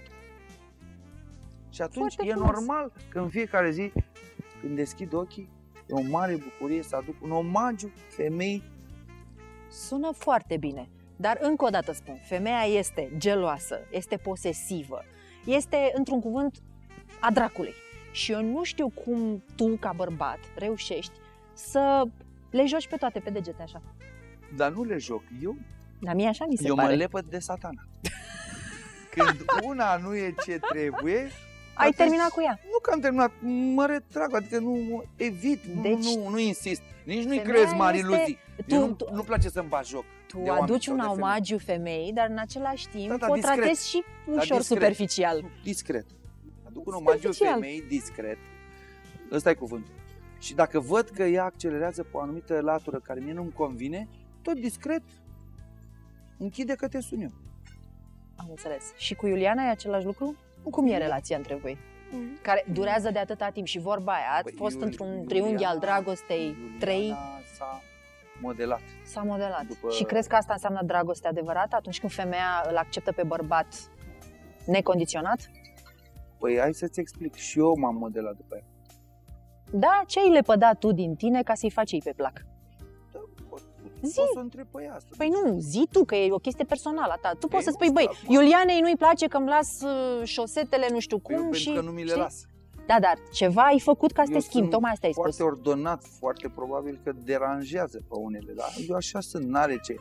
Și atunci e normal că în fiecare zi, când deschid ochii, e o mare bucurie să aduc un omagiu femeii. Sună foarte bine, dar încă o dată spun, femeia este geloasă, este posesivă, este, într-un cuvânt, a dracului. Și eu nu știu cum tu, ca bărbat, reușești să le joci pe toate pe degete așa. Dar nu le joc, eu. La mie așa mi se pare. Eu mă lepăd de Satana. Când una nu e ce trebuie... Ai terminat cu ea? Nu că am terminat, mă retrag, adică nu evit, nu insist. Nici nu-i crezi mari iluzii. Nu place să-mi bag joc. Tu aduci un omagiu femeii, dar în același timp o tratezi și ușor superficial. Discret. Aduc un omagiu femeii discret. Ăsta e cuvântul. Și dacă văd că ea accelerează pe o anumită latură care mie nu-mi convine, tot discret închide că te sun eu. Am înțeles. Și cu Iuliana e același lucru? Cum e relația între voi? Care durează de atâta timp și vorba aia, ați fost într-un triunghi al dragostei, 3... s-a modelat. S-a modelat. Și crezi că asta înseamnă dragoste adevărată atunci când femeia îl acceptă pe bărbat necondiționat? Păi hai să-ți explic, și eu m-am modelat după ea. Da, ce ai lepădat tu din tine ca să-i faci ei pe plac? Da, poți să o întrebi pe ea asta. Păi nu, zi tu, că e o chestie personală a ta. Tu poți să spui, băi, Iulianei nu-i place că îmi las șosetele nu știu cum și... Pentru că nu mi le las. Da, dar ceva ai făcut ca să te schimbi, tocmai asta ai spus. Foarte ordonat, foarte probabil că deranjează pe unele, dar eu așa sunt, n-are ce.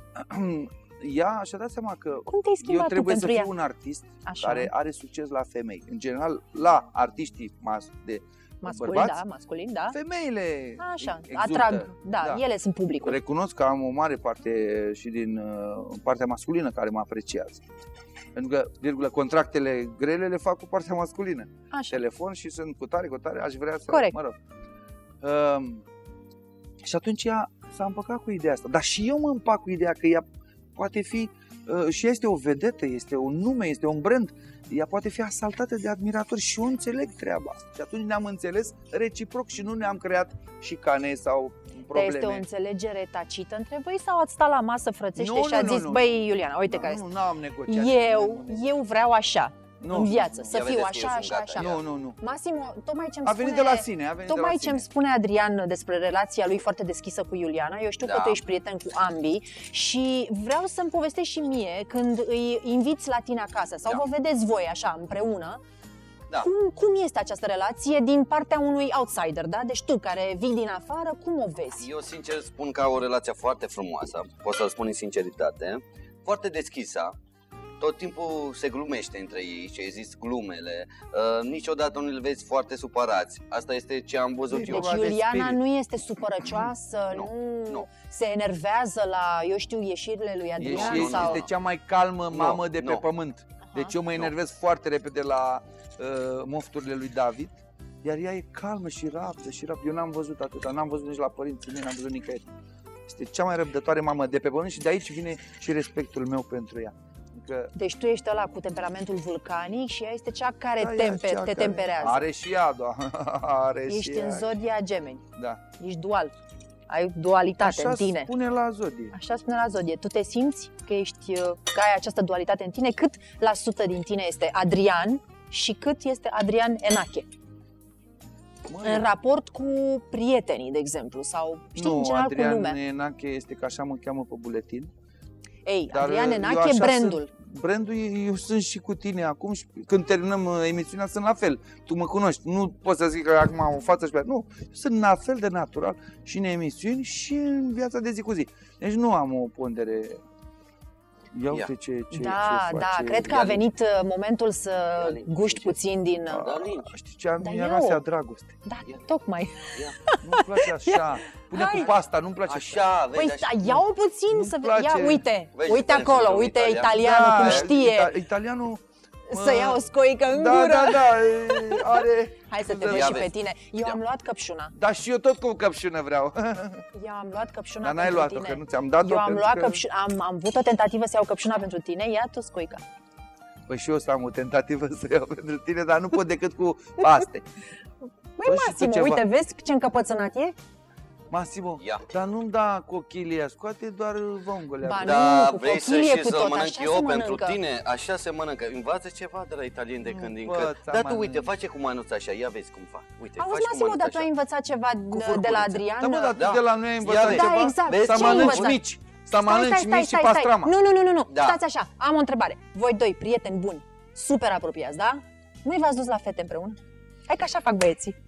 Ea și-a dat seama că eu trebuie să fiu un artist care are succes la femei. În general, la artiștii de masculini, da. Femeile atrag, ele sunt publicul. Recunosc că am o mare parte și din partea masculină care mă apreciază. Pentru că, contractele grele le fac cu partea masculină. Așa. Telefon și sunt cu tare, aș vrea să... Corect. Mă rog. Și atunci ea s-a împăcat cu ideea asta. Dar și eu mă împac cu ideea că ea poate fi, și este o vedetă, este un nume, este un brand, ea poate fi asaltată de admiratori și eu înțeleg treaba asta. Și atunci ne-am înțeles reciproc și nu ne-am creat șicane sau probleme. Este o înțelegere tacită între voi sau ați stat la masă frățește și ați zis, băi Iuliana, uite care nu am negociat. Eu vreau așa. În viață, să fiu așa. Nu. Massimo, tocmai ce-mi a venit de la sine. Tocmai ce-mi spune Adrian despre relația lui foarte deschisă cu Iuliana, eu știu că tu ești prieten cu ambii și vreau să-mi povestești și mie când îi inviți la tine acasă sau vă vedeți voi așa împreună, cum este această relație din partea unui outsider, da? Deci tu care vii din afară, cum o vezi? Eu sincer spun că o relație foarte frumoasă, pot să-l spun în sinceritate, foarte deschisă. Tot timpul se glumește între ei și există glumele, niciodată nu le vezi foarte supărați. Asta este ce am văzut eu. Deci Iuliana nu este supărăcioasă, nu se enervează la, eu știu, ieșirile lui Adrian? Este cea mai calmă mamă de pe pământ. Deci eu mă enervez foarte repede la mofturile lui David, iar ea e calmă și rapidă. Eu n-am văzut atâta, n-am văzut nici la părinții mei, n-am văzut nicăieri. Este cea mai răbdătoare mamă de pe pământ și de aici vine și respectul meu pentru ea. Deci tu ești ăla cu temperamentul vulcanic și ea este cea care te temperează. Are și ea, Ești în zodia Gemeni. Da. Ești dual. Ai dualitate în tine. Așa spune la zodie. Așa spune la zodie. Tu te simți că ai această dualitate în tine? Cât la sută din tine este Adrian și cât este Adrian Enache? În raport cu prietenii, de exemplu, sau știi, în general Adrian cu lumea. Enache este că așa mă cheamă pe buletin. Ei, Adrian Enache e brandul. Brandul, eu sunt și cu tine acum și când terminăm emisiunea sunt la fel. Tu mă cunoști, nu pot să zic că acum am o față și pe... Nu, sunt la fel de natural și în emisiuni și în viața de zi cu zi. Deci nu am o pondere Ia uite ce Da, face. cred că a venit momentul să guști puțin din... Știi ce? Mi-a rasea dragoste. Da, tocmai. Nu-mi place așa. Pune cu pasta, nu-mi place așa. Păi ia-o puțin să vezi. Ia, uite acolo, uite italianul cum știe. Italianul... Să ia o scoică în gură. Da, are... Hai să te văd și pe tine. Eu am luat căpșuna. Da, și eu tot cu căpșună vreau. Eu am luat căpșuna pentru tine. Dar n-ai luat-o, că nu ți-am dat-o. Eu am luat căpșuna, am avut o tentativă să iau căpșuna pentru tine, ia tu scoica. Păi și eu să am o tentativă să iau pentru tine, dar nu pot decât cu paste. Măi, Massimo, uite, vezi ce încăpățânat e? Massimo, dar nu-mi da cochilia, scoate doar vongolea. Ba da, nu, vrei să și să-l mănânc așa eu pentru tine? Așa se mănâncă. Învață ceva de la italieni de când în când. Dar tu, uite, face cu mânuța așa, ia vezi cum fac. Uite, auzi, Massimo, dar tu ai învățat ceva de la Adrian? Da, mă, dar tu de la noi ai învățat ceva? Da, exact. Să mănânci mici. Să mănânci mici și pastrama. Nu, stați așa, am o întrebare. Voi doi, prieteni buni, super apropiați, da? Nu-i v-ați dus la fete împreună? Hai că așa fac băieții.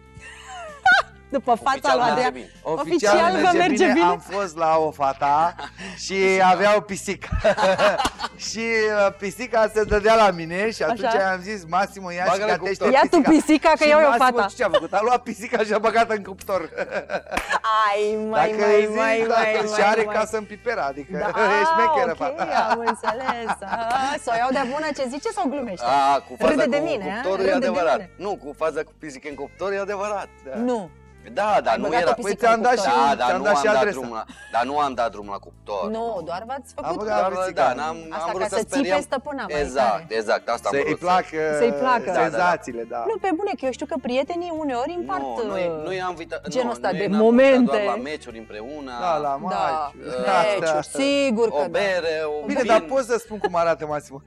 După fața lui Adrian. Oficial merge bine. Am fost la o fata și avea o pisică. Și pisica se dădea la mine și atunci am zis, Massimo, ia și catește pisica. Ia tu pisica, că eu o fata. Și ce a făcut? A luat pisica și a băgat în cuptor. Mai. Și are casă în pipera, adică e șmecheră fata. Am înțeles. Să o iau de bună ce zice sau glumește? Cu faza cu cuptorul e adevărat. Nu, cu faza cu pisică în cuptor e adevărat. Nu. Da, dar nu era. Păi ți-am dat și adresa. Dar nu am dat drum la cuptor. Nu, doar v-ați făcut. Da, am vrut să speriem. Exact, asta am vrut. Să-i placă senzațiile, da. Nu, pe bune, că eu știu că prietenii uneori împart genul ăsta de momente. Doar la meciuri împreună. Da, la meciuri, sigur că o bere, un bine, dar poți să spun cum arată Massimo.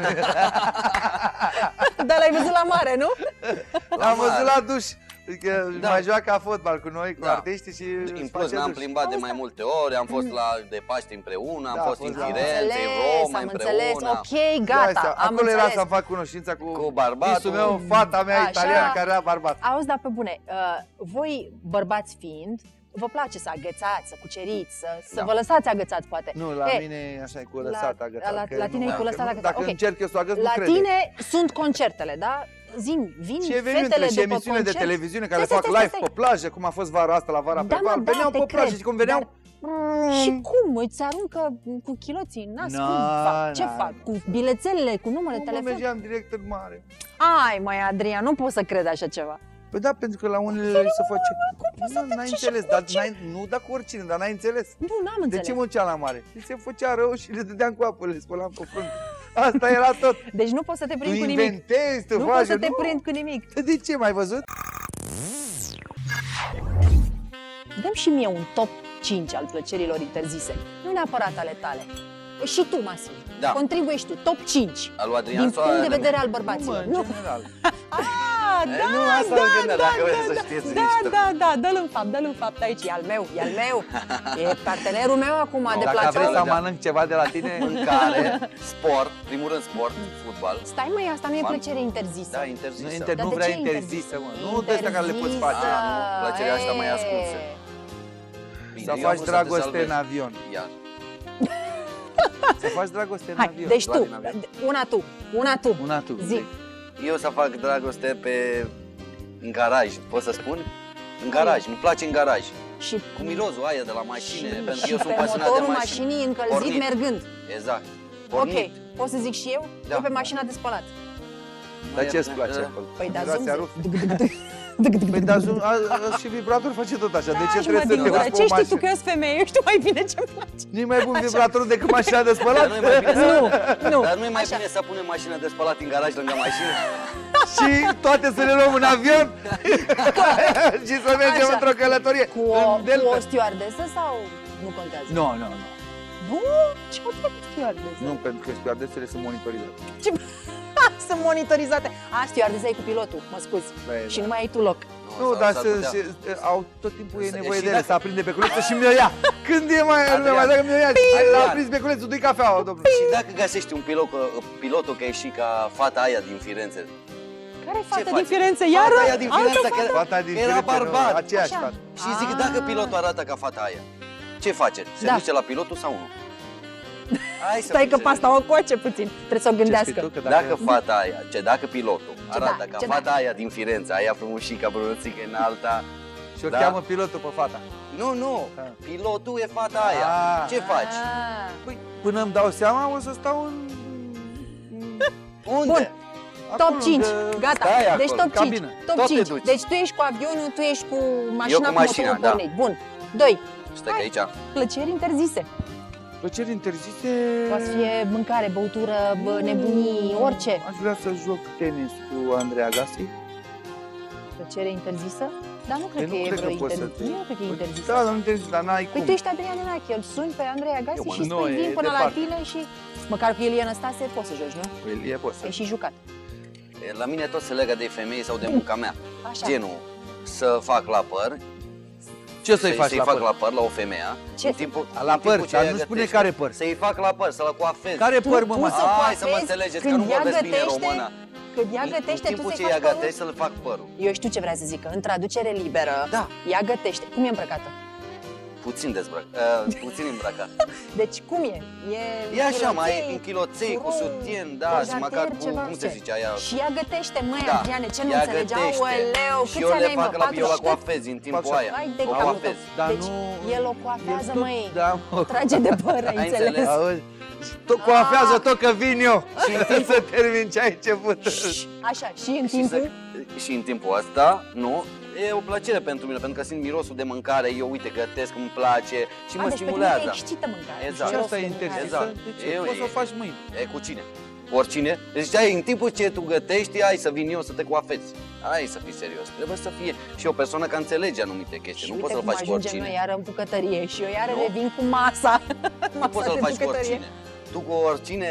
Dar l-ai văzut la mare, nu? L-am văzut la duș. Adică mai joacă fotbal cu noi, cu artiștii și... În plus ne-am plimbat de mai multe ori, am fost de Paște împreună, am fost în Firenze, în Roma împreună. Ok, gata, am acolo era să fac cunoștința cu bărbatul meu, fata mea italiană care era bărbat. Auzi, dar pe bune, voi bărbați fiind, vă place să agățați, să cuceriți, să vă lăsați agățați, poate. Nu, la mine așa e cu lăsat agățat. La tine e cu lăsat agățat. Dacă încerc eu să o agăț, nu crede. La tine sunt concertele, da? Vin fetele și emisiune de televiziune care fac live pe plajă, cum a fost vara asta la Vara pe Val. Veneau pe plajă și cum veneau... Și cum? Îți aruncă cu chiloții în nas? Ce fac? Cu bilețelele, cu numele telefon? Nu, mergeam direct în mare. Ai, măi, Adrian, nu pot să cred așa ceva. Păi da, pentru că la unele se face... Nu, n-ai înțeles, nu da cu oricine, dar n-ai înțeles. Nu, n-am înțeles. De ce munceam la mare? Se făcea rău și le dădeam cu apă, le spălam pe frunte. Asta era tot. Deci nu poți să te prind cu nimic. Inventezi, nu poți să te prind cu nimic. De ce, m-ai văzut? Dă-mi și mie un top 5 al plăcerilor interzise. Nu neapărat ale tale. Și tu, Massimo. Da. Contribuiești tu, top 5. Al lui Adrian din punct de vedere al bărbaților. Nu, în general. Nu, asta îl gândeam, dacă vreți să știți. Da, dă-l în fapt aici, e al meu. E partenerul meu acum de platou. Dacă vrei să mănânc ceva de la tine, mâncare, sport, primul rând sport, fotbal. Stai, măi, asta nu e plăcere interzisă. Da, interzisă. Nu vrea interzisă, mă. Nu de astea care le poți face. Nu, plăcerea asta mai ascunsă. Să faci dragoste în avion. Să faci dragoste în avion. Deci tu, una tu. Zi. Eu să fac dragoste în garaj, pot să spun? În garaj, îmi place în garaj. Și cu mirosul aia de la mașini, pentru că eu sunt pasionat de mașini. Mașinii încălzit mergând. Exact. Ok, pot să zic și eu? Eu pe mașina de spălat. Dar ce îți place acolo? Păi da, zoom. Păi da, și vibrator face tot așa. De ce trebuie să te uiți pe o mașină? Ce știi tu că eu sunt femeie? Eu știu mai bine ce-mi place. Nu-i mai bun vibratorul decât mașina de spălat? Dar nu-i mai bine să punem mașina de spălat în garaj lângă mașină? Și toate să le luăm în avion și să mergem într-o călătorie. Cu o stewardesă sau nu contează? Nu. Nu? Ce au făcut stewardesă? Nu, pentru că stewardesele sunt monitorizate. Sunt monitorizate. Stewardesa e cu pilotul, mă scuzi. Și nu mai ai tu loc. Nu, dar au tot timpul e nevoie de ele să aprinde beculețul și mi-o ia. Când e mai dacă mi-o ia, a aprins beculețul, du-i cafeaua, domnule. Și dacă găsești un pilotul că e și ca fata aia din Firenze. Care fata din Firenze? Iară? Fata aia din Firenze, că era bărbat. Aceeași fată. Și zic, dacă pilotul arată ca fata aia, ce face? Se duce la pilotul sau nu? Stai că pasta o coace puțin, trebuie să o gândească. Dacă fata aia, dacă pilotul arată ca fata aia din Firenze, aia frumușică, brunățică înalta. Și o cheamă pilotul pe fata. Nu, pilotul e fata aia. Ce faci? Păi, până îmi dau seama, o să stau în... Unde? Bun. Top 5, gata. Deci top 5. Top 5. Deci tu ești cu avionul, tu ești cu mașina, cu motorul pornit. Bun. 2. Stai că aici. Plăceri interzise. Plăceri interzise... Poate să fie mâncare, băutură, nebunii, orice. Aș vrea să joc tenis cu Andrei Agassi. Plăcere interzisă? Dar nu cred că e vreo interzisă. Nu cred că e interzisă. Da, nu interzisă, dar n-ai cum. Păi tu ești Adrian Enache, îl suni pe Andrei Agassi și spui vin până la tine și... Măcar cu Ilie Năstase poți să joci, nu? Cu Ilie poți să. Ai și jucat. La mine tot se legă de femei sau de munca mea. Așa. Genul, să fac la păr. Ce să-i faci la păr la o femeie? Ce? La păr, dar nu spune care păr. Să-i fac la păr, să-l coafez. Care păr, mă? Hai să mă înțelegeți, că nu vorbesc bine română. Când ea gătește, tu să-i faci părul? Să-l fac părul. Eu știu ce vrea să zică, în traducere liberă, ea gătește. Cum e îmbrăcată? Puțin îmbrăcat. Deci cum e? E așa, mai în chiloței, cu sutien, da, și măcar cu, cum se zice aia? Și ea gătește, măi, Adriane, ce nu înțelegeau, leu, și eu le fac la eu la coafez în timpul aia. O coafez. Deci el o coafează, măi, trage de păr, ai înțeles? Tot coafează tot că vin eu și în timp să termin ce ai început. Așa, și în timpul? Și în timpul ăsta, nu, e o plăcere pentru mine, pentru că simt mirosul de mâncare, eu uite, gătesc, îmi place și mă stimulează. Deci pe tine te excită mâncarea. Exact. Și asta e interzisă? Poți să o faci mâine. E cu cine? Oricine. Deci în timpul ce tu gătești, hai să vin eu să te coafezi. Hai să fii serios. Trebuie să fie și o persoană care înțelege anumite chestii. Nu poți să-l faci cu oricine. Noi iară în bucătărie și eu iară revin cu masa. Nu poți să-l faci cu oricine. Tu cu oricine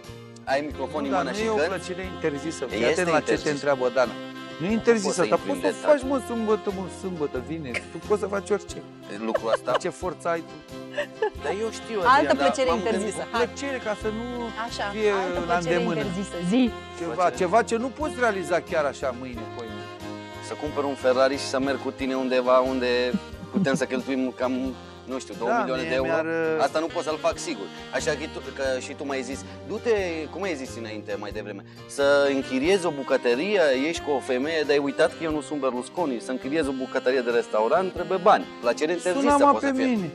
ai microfon în mână și cânti. Nu e o plăcere interzisă. Fii atent la ce te întreabă Dana. Nu e interzisă, dar poți să faci, mă, sâmbătă, vineri. Tu poți să faci orice. Lucrul ăsta? Ce forță ai tu? Dar eu știu, altă plăcere interzisă. Plăcere, ca să nu fie la îndemână. Zi. Ceva ce nu poți realiza chiar așa mâine, poimă. Să cumpăr un Ferrari și să merg cu tine undeva unde putem să cheltuim cam, nu știu, 2 milioane de euro. Asta nu pot să-l fac sigur. Așa că și tu m-ai zis, du-te, cum ai zis înainte, mai devreme, să închiriezi o bucătărie, ești cu o femeie, dar ai uitat că eu nu sunt Berlusconi, să închiriezi o bucătărie de restaurant, trebuie bani. Plăcere interzisă poate să fie. Mine.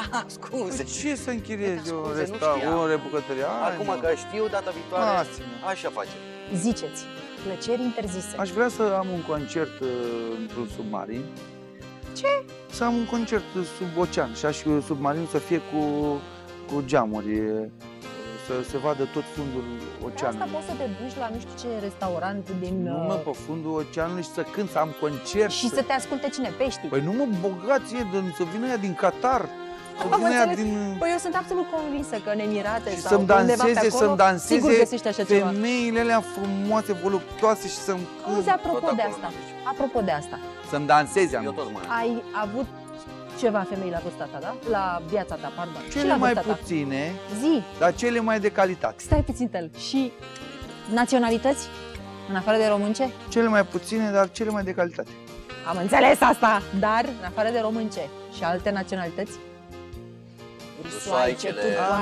Scuze. Ce să închiriezi o bucătărie? Acum că știu, data viitoare, așa face. Ziceți, plăceri interzise. Aș vrea să am un concert într-un submarin. Ce? Să am un concert sub ocean și submarinul să fie cu geamuri, să se vadă tot fundul oceanului. Asta poți să te duci la nu știu ce restaurant din... Nu mă, pe fundul oceanului și să cânt, să am concert. Și să te asculte cine? Peștii? Păi nu mă, bogație, să vină ea din Qatar. Păi eu sunt absolut convinsă că în Emirate și sau undeva pe acolo, să-mi danseze sigur găsești așa ceva. Femeile alea frumoase, voluptoase și să-mi cânt. Auzi, apropo de asta. Să-mi danseze. Ai avut ceva femei la vârsta ta, da? La viața ta, pardon. Cele mai puține, dar cele mai de calitate. Stai puțin, și naționalități? În afară de românce? Cele mai puține, dar cele mai de calitate. Am înțeles asta, dar în afară de românce și alte naționalități? Rusoaicele.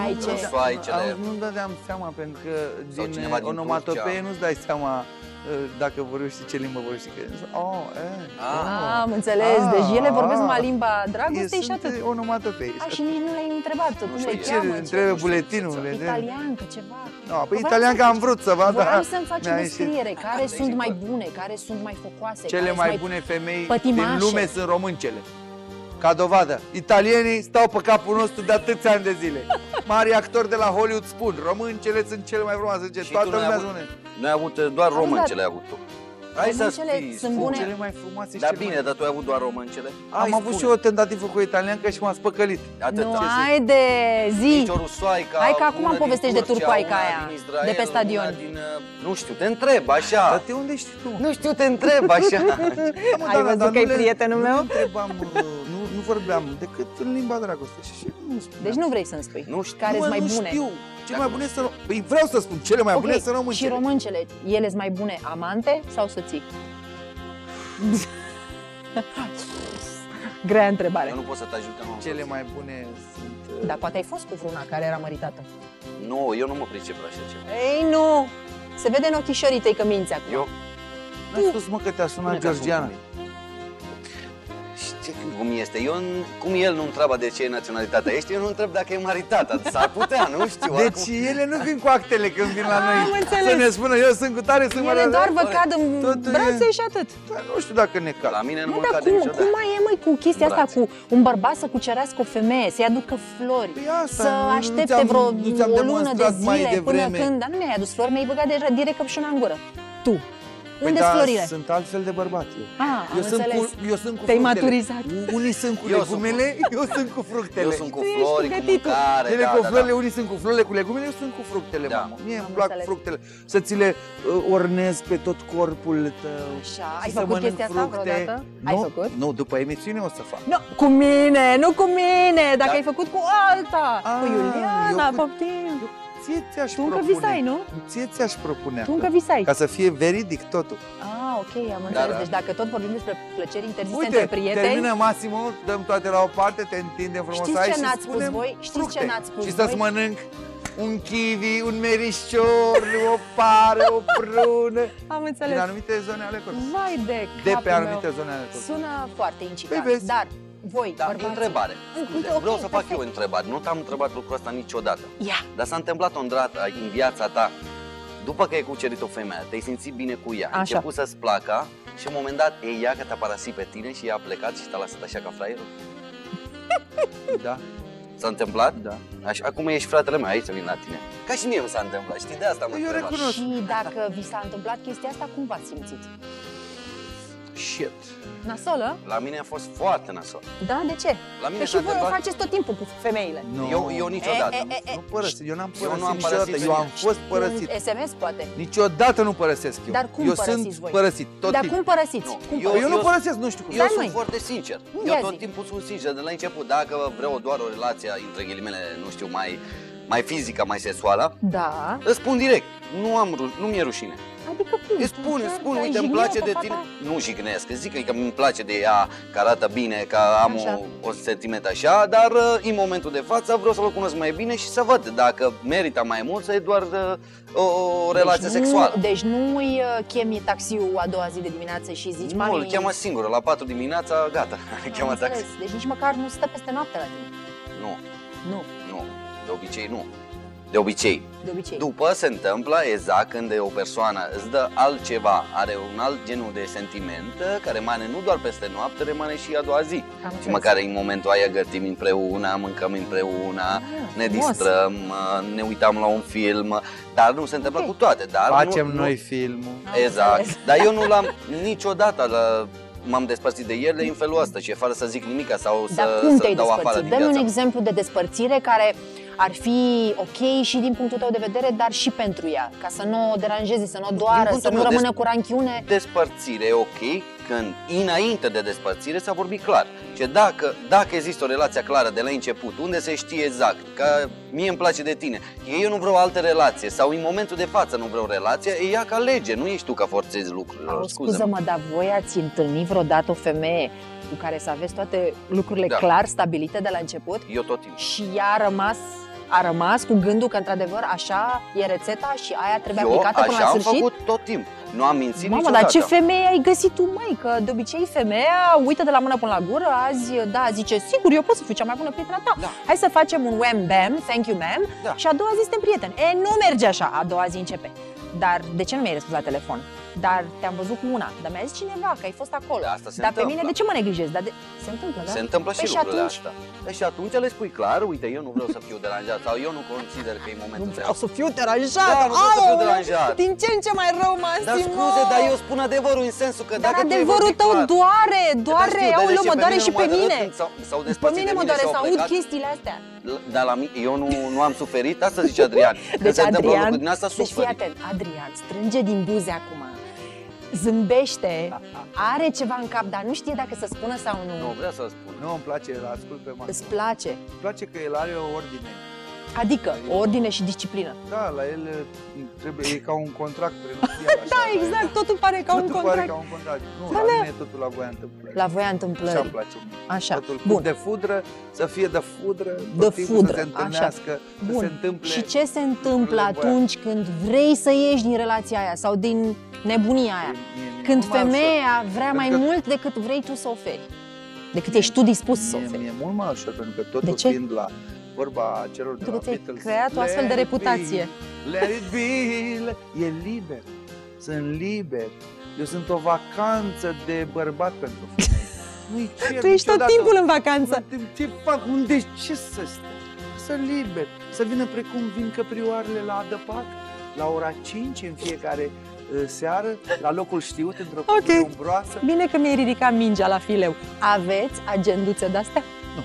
Nu dădeam seama, pentru că din onomatopee nu-ți dai seama dacă vorbești ce limbă vorbești. Am înțeles, deci ele vorbesc numai limba dragostei și atât. Sunt onomatopei. Și nici nu le-ai întrebat cum le cheamă. Întrebe buletinul. Italiancă, ceva. Păi italiancă am vrut să văd. Vreau să-mi faci o descriere. Care sunt mai bune, care sunt mai focoase. Cele mai bune femei din lume sunt româncele. Ca dovadă, italienii stau pe capul nostru de atâția ani de zile. Mari actori de la Hollywood spun, româncele sunt cele mai frumoase. Toată lumea spune. Noi am avut doar româncele ai avut tu. Hai să spun cele mai frumoase. Dar bine, dar tu ai avut doar româncele. Am avut și eu o tentativă cu o italiancă și m-am spăcălit. Nu, haide, zi! Hai că acum îmi povestești de turcoaica aia, de pe stadion. Nu știu, te întreb așa. Dar de unde știi tu? Nu știu, te întreb așa. Ai văzut că e prietenul meu? Nu vorbeam decât în limba dragostei. Deci nu vrei să-mi spui care-s mai bune? Nu știu. Cele mai bune sunt... Păi vreau să spun, cele mai bune sunt româncele. Și româncele, ele sunt mai bune amante sau soții? Grea întrebare. Eu nu pot să te ajut că nu am Cele mai bune sunt... Dar poate ai fost cu vreuna care era măritată. Nu, eu nu mă pricep la așa ceva. Ei, nu! Se vede în ochișorii tăi că minți acum. Eu? N-ai spus, mă, că te-a sunat Georgiana. Știi cum este? Cum el nu întreabă de ce e naționalitatea ești, eu nu întreb dacă e maritată. S-ar putea, nu știu. Deci ele nu vin cu actele când vin la noi. Am înțeles. Să ne spună, eu sunt cu tare, sunt Ele doar vă cad în brațe și atât. Nu știu dacă ne cad. La mine nu Mă, mă dar cade niciodată. cum mai e, măi, cu chestia asta cu un bărbat să cucerească o femeie, să-i aducă flori, Păi asta, să nu aștepte ți-am- vreo nu ți-am o lună de demonstrat mai zile până devreme. când... Dar nu mi-ai adus flori, mi-ai băgat deja direct căpșuna în gură. Tu. Păi Unde-s da, florile? sunt altfel de bărbat eu. Am înțeles. Eu sunt cu Te-ai fructele. maturizat. Unii sunt cu Eu legumele, eu sunt cu fructele. Eu sunt cu Tu ești flori, cu pregătit. mâncare, Ele da, cu da, florile, da. unii sunt cu florile, cu legumele, eu sunt cu fructele, Da. mamă. Mie Am îmi plac înțeles. fructele, să ți le ornez pe tot corpul tău. Așa, și ai să făcut mănânc chestia asta fructe. vreodată? Nu, Ai făcut? Nu, după emisiune o să fac. Nu, cu mine, nu cu mine, dacă Da. ai făcut cu alta, cu Iuliana, eu cu- poftim. Ție ți-aș Tu încă propune. visai, nu? Ție ți-aș propune Tu încă acum. visai. Ca să fie veridic totul. Ah, ok, am înțeles. da. Deci dacă tot vorbim despre plăceri interzise Uite, între prieteni... termină Massimo, dăm toate la o parte, te întindem frumos Știți aici ce și n-ați spus spunem voi? Știți fructe. ce n-ați spus Și să-ți voi? mănânc un kiwi, un merișcior, o pară, o prună. Am înțeles. Din anumite zone ale corpului. Vai de De capul pe meu. anumite zone ale corpului. Sună foarte incitant, Păi vezi. dar voi, Da, bărbații... întrebare. Uite, ok, Vreau să fac perfect. eu o întrebare. Nu te-am întrebat lucrul ăsta niciodată. Ia, Dar s-a întâmplat o dată în viața ta. După că ai cucerit o femeie, te-ai simțit bine cu ea, ai Așa. început să-ți placă și în un moment dat e ea că te-a parasit pe tine și ea a plecat și te-a lăsat așa ca fraierul? Da, S-a întâmplat? da. Așa, acum ești fratele meu, aici vin la tine. Ca și mie mi s-a întâmplat, știi, de asta mă Eu întrebat. recunosc. și dacă vi s-a întâmplat chestia asta, cum v-ați simțit? Shit. Nasolă? La mine a fost foarte nasol. Da, de ce? La mine Că s-a și voi o întâmplat... faceți tot timpul cu femeile. Nu. Eu niciodată. Nu părăsit, eu n-am Eu nu părăsit am niciodată, părăsit eu pe am fost părăsit. Un SMS, poate. Niciodată nu părăsesc eu. Dar cum eu părăsiți sunt voi? părăsit, tot Dar timpul. cum părăsiți? Nu, Cum eu- Eu nu părăsesc, nu știu cum. Eu Stai, sunt măi. foarte sincer. Ia Eu tot zi. timpul sunt sincer, de la început. Dacă vreau doar o relație, între ghilimele, nu știu, mai fizică, mai sexuală, Da. îți spun direct, nu mi-e rușine. Adică cum? Îți spun, Chiar spun, te-ai uite, îmi jignit place pe de fata? tine. Nu jignesc, îți zic că îmi place de ea, că arată bine, că am Așa. o sentiment așa, dar în momentul de față vreau să-l cunosc mai bine și să văd dacă merită mai mult sau e doar o relație sexuală. Deci nu îi chemi taxiul a doua zi de dimineață și zici, Nu, mami... îl cheamă singură, la 4 dimineața, gata, Am cheamă taxi. înțeles. Deci nici măcar nu stă peste noapte la tine. Nu, Nu, nu, de obicei nu. De obicei. de obicei. După se întâmplă exact când o persoană îți dă altceva, are un alt genul de sentiment care rămâne nu doar peste noapte, rămâne și a doua zi. Am Și înțeles. măcar în momentul aia gătim împreună, mâncăm împreună, ne frumos. distrăm, ne uităm la un film, dar nu se întâmplă Ok. cu toate. Dar Facem nu, noi filmul. Am Exact, înțeles. dar eu nu l-am niciodată m-am despărțit de ele în felul ăsta și fără să zic nimic sau Dar să, cum să te-ai dau afară despărțit? din Dă-mi un viața. exemplu de despărțire care ar fi ok și din punctul tău de vedere, dar și pentru ea, ca să nu o deranjeze, să nu o doară, punctul să nu meu, rămână cu ranchiune. Despărțire e ok când înainte de despărțire s-a vorbit clar. Și dacă există o relație clară de la început, unde se știe exact că mie îmi place de tine, eu nu vreau altă relație sau în momentul de față nu vreau relație, e ea ca lege, nu ești tu ca forțezi lucrurile. Scuză-mă, dar voi ați întâlnit vreodată o femeie cu care să aveți toate lucrurile Da. clar stabilite de la început Eu tot timpul. și ea a rămas cu gândul că într-adevăr așa e rețeta și aia trebuie Eu aplicată până așa la am sfârșit? făcut tot timpul. Nu am mințit Mamă, niciodată. dar ce femeie ai găsit tu, măi? Că de obicei femeia uită de la mână până la gură, azi, da, zice, sigur, eu pot să fiu cea mai bună prietena ta. Da. Hai să facem un wham bam, thank you ma'am, Da. și a doua zi suntem prieteni. E, nu merge așa, a doua zi începe. Dar de ce nu mi-ai răspuns la telefon? Dar te-am văzut cu una, dar mi-a zis cineva că ai fost acolo. Asta se Dar pe întâmplă. mine de ce mă neglijezi? Se întâmplă, da? Se întâmplă și Păi și lucrurile atunci? astea. Păi și atunci le spui clar, uite, eu nu vreau să fiu deranjat sau eu nu consider că e Nu momentul vreau să fiu deranjat! Da, nu vreau să fiu Aoleu, deranjat. Din ce în ce mai rău, Massimo! Dar scuze, dar eu spun adevărul în sensul că Dar dacă tu ai adevărul vorbit tău clar, doare, Dar doare, știu, dar aoleu, de ce mă doare și pe m-a mine. dărât sau Pe despărțit mine de mă mine doare și să au aud plecat? chestiile astea. Dar la mine, eu nu am suferit, asta zice Adrian. Când Deci se întâmplă Adrian, lucruri din asta, deci fii suferi. atent, Adrian strânge din buze acum, zâmbește, are ceva în cap, dar nu știe dacă să spună sau Nu, nu. vreau să spun. Nu, îmi place, îl ascult pe Massimo. Îți place. Îmi place că el are o ordine. Adică, ordine și disciplină. Da, la el trebuie, e ca un contract prenupțial. Da, exact, totul pare ca un contract. Totul pare ca un contract. Nu, la mine totul la voia întâmplării. La voia întâmplării. Așa-mi place mie. Așa, totul bun. de fudră, să fie de fudră, De timpul să se fudră, întâlnească, așa. să Bun. se întâmple. Și ce se întâmplă lucrurile voia. atunci când vrei să ieși din relația aia sau din nebunia aia? Când femeia vrea mai mult decât vrei tu să oferi. Decât ești tu dispus să oferi. Mie e mult mai ușor, pentru că totul fiind la vorba celor de la Beatles. Beatles. Creat o astfel de reputație. Let it be, e liber, sunt liber. Eu sunt o vacanță de bărbat pentru femei. Nu-i cer Tu ești tot niciodată. timpul în vacanță. Ce fac? Unde? Ce să stea? Să liber, să vină precum vin căprioarele la adăpat, la ora 5 în fiecare seară, la locul știut, într-o cutie umbroasă. Bine că mi-ai ridicat mingea la fileu. Aveți agenduțe de-astea? Nu.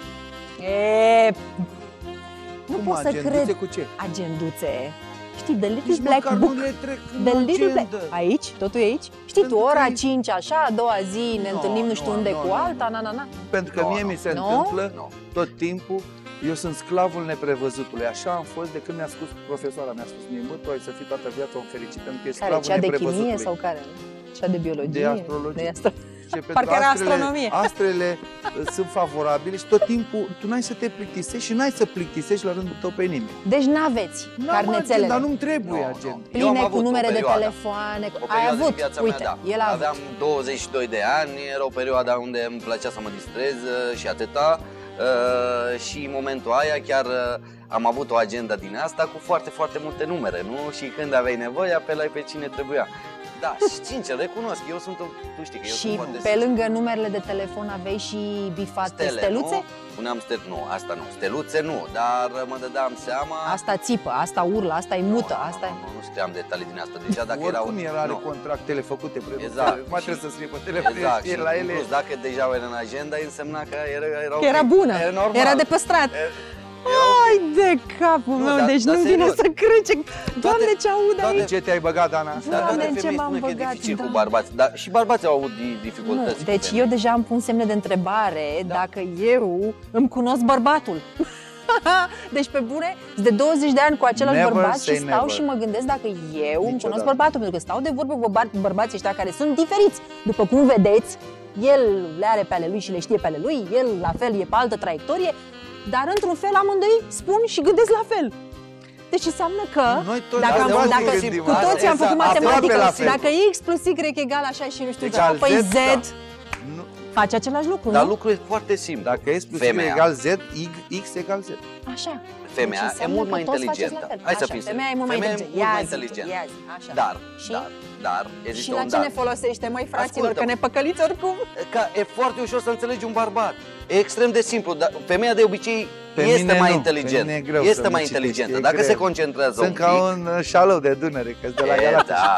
Nu Cum pot să agenduțe cred. cu ce? Agenduțe. Știi, The Little Nici Black măcar Book. nu le trec în The Little agenda. Black... Aici? Totul e aici? Știi Pentru tu, ora că e- 5 așa, a doua zi ne întâlnim nu știu unde cu alta, na. Pentru că mie mi se Nu? întâmplă tot timpul. Eu sunt sclavul neprevăzutului. Așa am fost de când mi-a spus profesoara. Mi-a spus mie, bă, tu ai să fii toată viața un fericit, pentru că ești Care? sclavul Cea de neprevăzutului. chimie sau care? Cea de biologie? De astrologie. Și pentru Parcă era astrele- astronomie. Astrele sunt favorabile și tot timpul tu n-ai să te plictisești și n-ai să plictisești la rândul tău pe nimeni. Deci n-aveți carnețelele. Dar nu-mi trebuie Nu, agenda. nu. Eu am Pline cu avut o numere de perioadă. telefoane. O Ai perioadă avut, din viața uite, mea, da. el a avut. Aveam 22 de ani, era o perioadă unde îmi plăcea să mă distrez și atâta. Și în momentul aia chiar am avut o agenda din asta cu foarte, foarte multe numere, nu? Și când aveai nevoie, apelai pe cine trebuia. Da, și sincer, recunosc, eu sunt, tu știi că eu Și sunt foarte pe lângă numerele de telefon aveai și bifat stele, steluțe? nu? Puneam nu, asta nu, steluțe nu, dar mă dădeam seama. Asta țipă, asta urlă, asta e mută, asta e... Nu scriam detalii din asta, deja dacă erau... Oricum era are contractele făcute prelucrate. Exact. Mai trebuie să scrie pe telefon. Exact, și la ele. plus, dacă deja era în agenda, însemna că era Că era bună, era normal. era de păstrat. Ai de capul meu, dar- deci dar nu vine serios. să cred. Doamne, ce aud În aici! ce te-ai băgat, Dana? Dar Doamne, toate ce femei m-am spune că e băgat, dificil da. cu bărbați, dar și bărbații au avut dificultăți Nu, cu deci femei. eu deja îmi pun semne de întrebare dacă eu îmi cunosc bărbatul. Deci pe bune, de 20 de ani cu același Never bărbat say și stau never. și mă gândesc dacă eu îmi Niciodată. cunosc bărbatul, pentru că stau de vorbă cu bărbații ăștia care sunt diferiți. După cum vedeți, el le are pe ale lui și le știe pe ale lui, el la fel e pe altă traiectorie, dar într-un fel amândoi spun și gândesc la fel. Deci înseamnă că Noi toți dacă, la fel dacă gândim. cu toții am făcut Exact, matematică, aproape la fel. dacă X plus Y egal așa și nu știu ce, Egal păi Z, Z da. Nu. face același lucru, Dar nu? lucrul e foarte simplu. Dacă S plus Y Femeia. egal Z, X egal Z. Așa. Femeia Deci e înseamnă mult că mai toți faceți inteligentă. la fel. Hai să Așa, fim femeia e mult mai Femeia inteligentă. mult mai Ia zi, inteligentă. ia zi, așa. Dar, dar, există Și la un ce dar. ne folosește, măi, fraților, Ascultă-mă. că ne păcăliți oricum? Că e foarte ușor să înțelegi un bărbat. E extrem de simplu, dar femeia de obicei Pe este mine mai nu, inteligentă. pe mine e greu Este să mai mă inteligentă. citești, e Dacă greu. se concentrează Sunt un ca pic. un șalău de Dunăre, că de la E, Galați. da.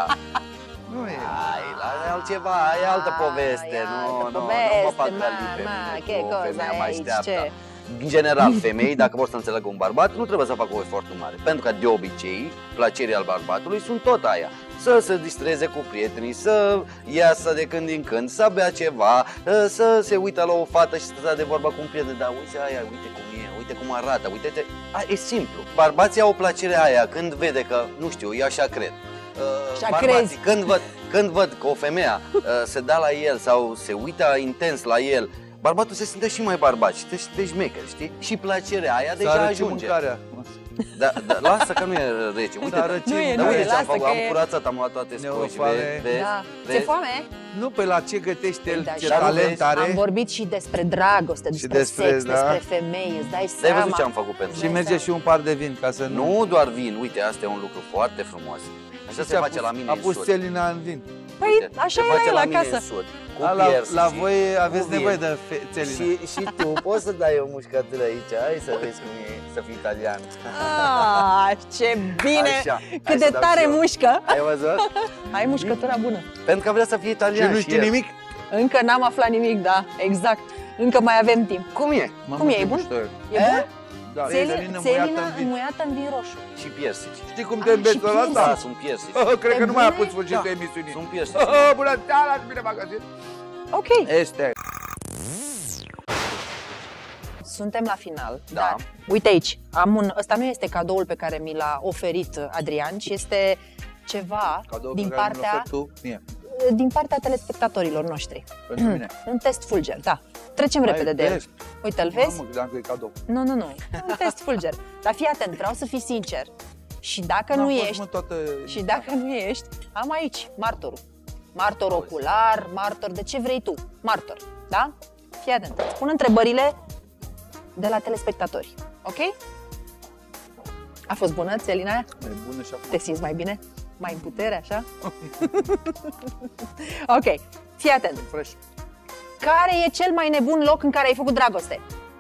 Nu e. Ai, la altceva, e altă poveste. E Nu, altă nu, nu poveste, mă păcăli pe ma, mine. ce Nu, cosa femeia e mă aici, așteaptă. ce? În general, femei, dacă vor să înțeleagă un bărbat, nu trebuie să facă o efort mare. Pentru că, de obicei, plăcerii al bărbatului sunt tot aia. Să se distreze cu prietenii, să iasă de când în când, să bea ceva, să se uită la o fată și să stea de vorba cu un prieten. Dar uite aia, uite cum e, uite cum arată, uite-te. E simplu. Bărbații au plăcerea aia când vede că, nu știu, eu așa cred. Așa Bărbații, când văd că o femeie se dă la el sau se uită intens la el, bărbatul se simte și mai bărbat și te șmecher, știi? Și plăcerea aia deja Să arăți ajunge. mâncarea. Da, lasă că nu e rece. Uite, Dar răcim, Nu e, dar nu uite e, ce am lasă făcut, că am e- curățat, am luat toate Ne-o scoici, foame. vezi? Da. Vezi? Ți-e foame? Nu, pe la ce gătește el, Da, ce și talent are. Am vorbit și despre dragoste, despre despre, sex, da. despre femei, îți dai Dar ai seama. văzut ce am făcut pentru Și el? merge și un par de vin ca să nu... Nu doar vin, uite, asta e un lucru foarte frumos. Așa se face la mine A în pus sud. Celina în vin. Păi, Uite, așa se e la face el la mine acasă. în sud, cu La piersici, voi aveți cu vin. nevoie de Celina. Și tu poți să dai o mușcătură aici, hai să vezi cum e să fii italian. Ah, ce bine! Așa, Cât hai de să dau tare și eu. mușcă! Ai văzut? Ai mușcătura bună. Pentru că vrea să fie Și italian nu și știi el. nimic? Încă n-am aflat nimic, da, exact. Încă mai avem timp. Cum e? Cum e, e bun? E bun? Da, Țelina înmuiată în vin roșu. Și piersici. Știi cum te înveți și la asta? Da, sunt piersici. Cred că E nu mai a bune? pus sfârșitul Da. emisiunii. Sunt piersici. Bună seara, bine v-am găsit! Ok. Este. suntem la final, Da. dar uite aici, ăsta nu este cadoul pe care mi l-a oferit Adrian, ci este ceva din partea telespectatorilor noștri. Pentru mine. Un test fulger, da. Trecem repede de el. Uite, îl vezi? Dacă e cadou. Nu. Un test fulger. Dar fii atent, vreau să fii sincer. Și dacă nu ești, am aici martorul. Martor ocular, martor de ce vrei tu. Martor, da? Fii atent. Spun întrebările de la telespectatori. Ok? A fost bună, Țelina aia? E bună și acum. Te simți mai bine? Mai în putere, așa? Ok, fii atent. Fresh. Care e cel mai nebun loc în care ai făcut dragoste?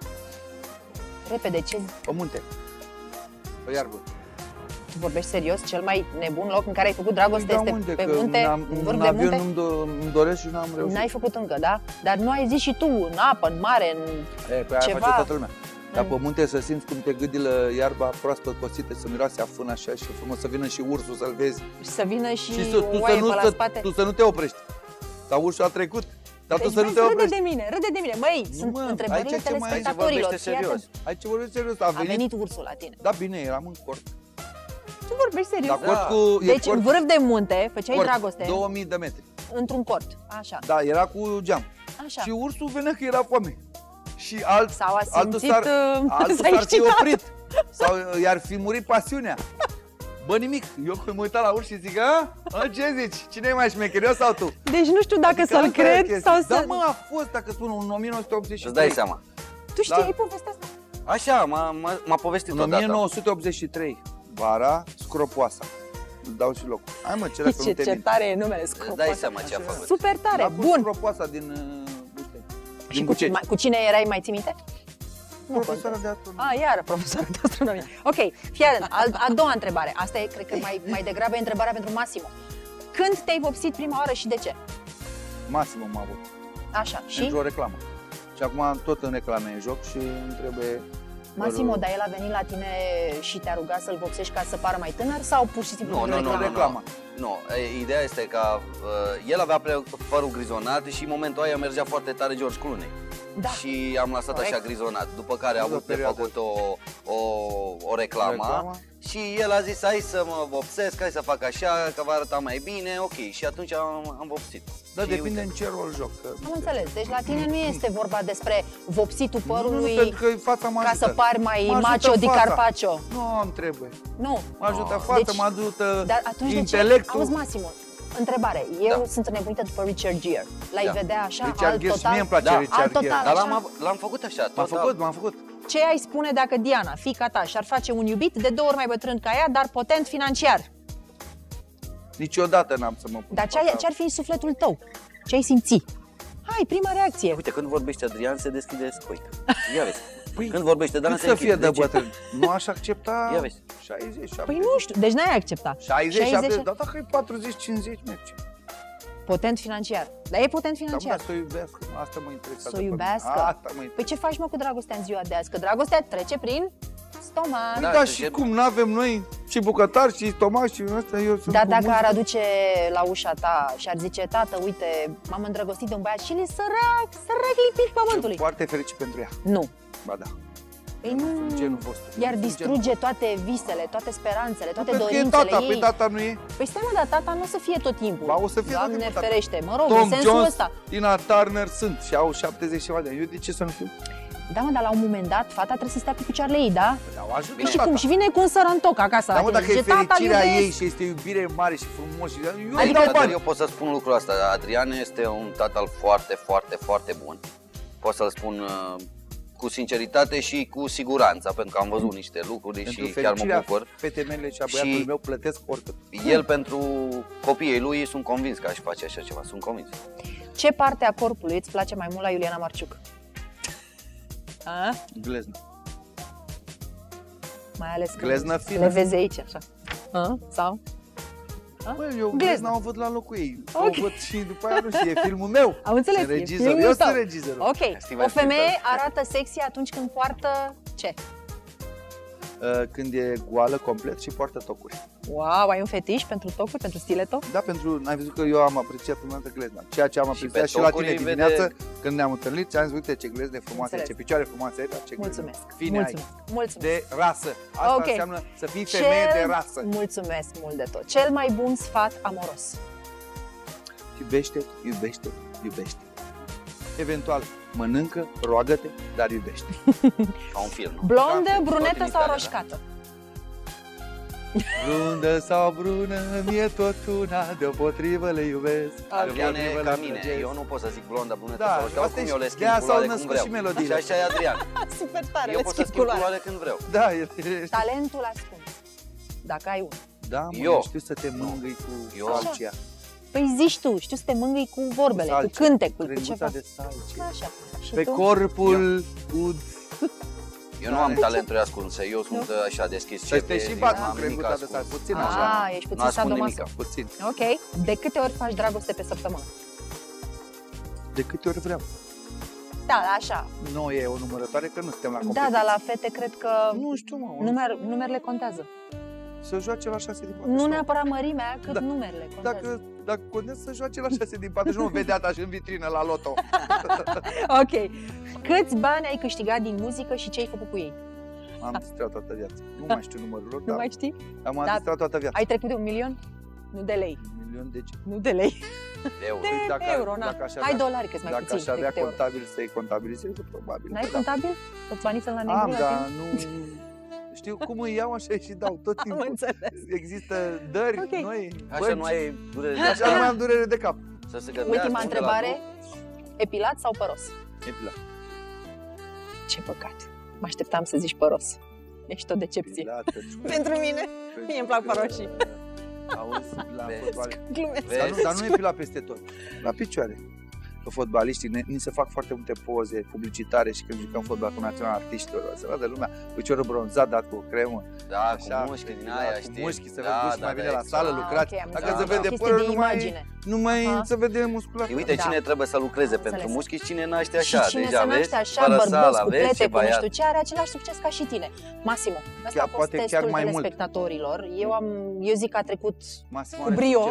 Repede, ce? Pe munte. Pe iarbă. Tu vorbești serios? Cel mai nebun loc în care ai făcut dragoste este unde? pe munte, în vârf de munte? Nu-mi doresc și n-am reușit. N-ai făcut încă, da? Dar nu ai zis și tu, în apă, în mare, în pe aia face toată lumea. Dar pe munte să simți cum te gâdilă iarba proaspăt cosită, să miroase a fân așa și frumos, să vină și ursul să-l vezi. Și să vină și oaie pe la spate. Tu să nu te oprești. Dar ursul a trecut. Dar tu să nu te oprești. Râde de mine. Măi, sunt întrebările telespectatorilor. Aici vorbești serios. A venit ursul la tine. Da, bine, eram în cort. Tu vorbești serios? Deci în vârf de munte făceai dragoste. 2000 de metri. Într-un cort, așa. Da, era cu geam. Așa. Și ursul venea că era foame. Și altul s-ar fi oprit. Sau i-ar fi murit pasiunea. Bă, nimic. Eu mă uitam la urs și zic, ce zici? Cine e mai șmecherios sau tu? Deci nu știu dacă să-l cred sau să... Da, mă, a fost, dacă spun, în 1983. Îți dai seama. Tu știi povestea asta? Așa, m-a povestit odată. În 1983, vara, Scropoasa. Îți dau și locul. Hai mă, cele pe ce tare e numele, Scropoasa. Îți dai seama ce a făcut. Super tare, bun. Scropoasa din Și cu cine erai, mai ții minte? Profesoara de astronomie. Iară, profesoara de astronomie. Ok, fii atent, a doua întrebare. Asta e, cred că mai degrabă e întrebarea pentru Massimo. Când te-ai vopsit prima oară și de ce? Massimo m-a avut. Așa, și? Într-o reclamă. Și acum tot în reclame e joc și îmi trebuie... Massimo, dar el a venit la tine și te-a rugat să-l vopsești ca să pară mai tânăr sau pur și simplu reclamă? Nu, ideea este că el avea părul grizonat și în momentul ăla mergea foarte tare George Clooney. Da. Și am lăsat așa grizonat, după care a avut de făcut o reclamă și el a zis hai să mă vopsesc, hai să fac așa, că va arăta mai bine, ok, și atunci am vopsit. Da, depinde în ce rol joc. Am înțeles, deci la tine nu este vorba despre vopsitul părului ca să pari mai macho di Carpaccio. Nu îmi trebuie. Nu. Mă ajută fața, mă ajută dar atunci intelectul. Auzi, Massimo, întrebare. Eu sunt nebunită după Richard Gere. L-ai vedea așa, Richard Gere, mie îmi place Richard Gere. Dar l-am făcut așa. M-am făcut. Ce ai spune dacă Diana, fiica ta, și-ar face un iubit de 2 ori mai bătrân ca ea, dar potent financiar? Niciodată n-am să mă pun. Dar ce-ar fi în sufletul tău? Ce ai simți? Hai, prima reacție. Uite, când vorbește Adrian, se deschide scoica. Ia vezi. Când vorbește Dan, se închide. Cât să fie de bătrân? Nu aș accepta 60, 70. Păi nu știu, deci n-ai accepta. 60, 70, dar dacă e 40, 50 merge. Potent financiar. Dar e potent financiar. Da, să o iubească, asta mă interesează. Să o iubească? Păi ce faci, mă, cu dragostea în ziua de azi? Că dragostea trece prin stomac. Da, și cum n-avem noi și bucătari și stomac și ăsta, eu sunt. Dar dacă ar aduce la ușa ta și ar zice, tată, uite, m-am îndrăgostit de un băiat și el e sărac lipit pământului. Foarte fericit pentru ea. Nu. Ba da. Păi nu. Genul vostru. Iar distruge toate visele, toate speranțele, toate dorințele ei. Tata, păi tata nu e? Păi stai mă, dar tata nu o să fie tot timpul. Ba, o să fie Doamne tot timpul. ferește, mă rog, Tom în sensul Jones, ăsta. Tina Turner sunt și au 70 ceva de ani. Eu de ce să nu fiu? Da, mă, dar la un moment dat fata trebuie să stea pe picioarele ei, da? Ajută și cum? Și vine cu un sărantoc acasă. Da, mă, dacă e fericirea ei și este iubire mare și frumos și eu îi dau bani. Eu pot să spun lucrul ăsta. Adrian este un tatăl foarte, foarte, foarte bun. Pot să-l spun cu sinceritate și cu siguranță, pentru că am văzut niște lucruri și chiar mă bucur. Fetele mele și a băiatului meu plătesc oricât. El pentru copiii lui sunt convins că aș face așa ceva, sunt convins. Ce parte a corpului îți place mai mult la Iuliana Marciuc? Gleznă. Mai ales că gleznă fină. Le vezi aici așa. Sau? Bă, eu glezna o văd la locul ei. O văd și după aia nu știu, e filmul meu. Am înțeles, e filmul eu sunt regizorul. Ok, o femeie arată sexy atunci când poartă ce? când e goală complet și poartă tocuri. Wow, ai un fetiș pentru tocuri, pentru stiletto? Da, ai văzut că eu am apreciat prima dată glezna. Ceea ce am apreciat și la tine dimineață, când ne-am întâlnit, ți-am zis, uite ce glezne frumoase, ce picioare frumoase ai, dar ce mulțumesc. Fine mulțumesc. ai. Mulțumesc. De rasă. Asta înseamnă să fii femeie de rasă. Mulțumesc mult de tot. Cel mai bun sfat amoros. Iubește, iubește, iubește. Eventual, mănâncă, roagă-te, dar iubește. Ca un film. Blondă, brunetă sau roșcată? Blondă sau brună, mie tot una, deopotrivă le iubesc. Adrian e ca mine, eu nu pot să zic blondă, brunetă sau roșcată, oricum eu le schimb culoare când vreau. Și așa e Adrian. Super tare, eu pot să schimb culoare când vreau. Da, talentul ascuns, dacă ai unul. Da, eu știu să te mângâi cu salcia. Păi zici tu, știu să te mângâi cu vorbele, cu cântecul, cu ceva. De salcie. Așa. Și pe corpul cu... Eu nu am talentul ascuns, eu sunt așa deschis. Să te și bat cu crenguța de salcie, puțin așa. Ești puțin sadomaso. Puțin. Ok. De câte ori faci dragoste pe săptămână? De câte ori vreau. Da, așa. Nu e o numărătoare, că nu suntem la competiție. Da, dar la fete cred că nu știu, mă, numerele contează. Să joace la 6 din 4. Nu neapărat mărimea, cât numerele contează. Dacă contează să joace la 6 din 4 și nu vedea așa în vitrină la loto. Ok. Câți bani ai câștigat din muzică și ce ai făcut cu ei? Am distrat toată viața. Nu mai știu numărul lor, nu mai știi? Am distrat toată viața. Ai trecut de 1 milion? Nu de lei. 1 milion de ce? Nu de lei. De euro. De euro, na. Hai dolari, că-s mai puțin. Dacă aș avea contabil să-i contabilizeze, probabil. N-ai contabil? Toți banii să-l la negru? Am, dar nu... Știu cum îi iau așa și dau tot timpul. Am înțeles. Există dări, noi, așa nu ai durere de cap. Așa nu mai am durere de cap. Ultima întrebare, epilat sau păros? Epilat. Ce păcat. Mă așteptam să zici păros. Ești o decepție. Pentru mine. Mie îmi plac păroșii. Auzi, la fotbal. Glumesc. Dar nu epilat peste tot. La picioare. Că fotbaliștii, ni se fac foarte multe poze publicitare și când jucăm fotbal cu național artiștilor, să vadă lumea piciorul bronzat dat cu cremă. Da, așa, cu mușchi din aia, știi? Cu mușchi, să vedeți mai bine la sală, lucrați. Dacă se vede părul, nu mai se vede musculatura. Uite cine trebuie să lucreze pentru mușchi și cine naște așa. Și cine se naște așa, bărbos, cu plete, cu nu știu ce, are același succes ca și tine. Massimo, ăsta a fost testul telespectatorilor. Eu zic că a trecut cu brio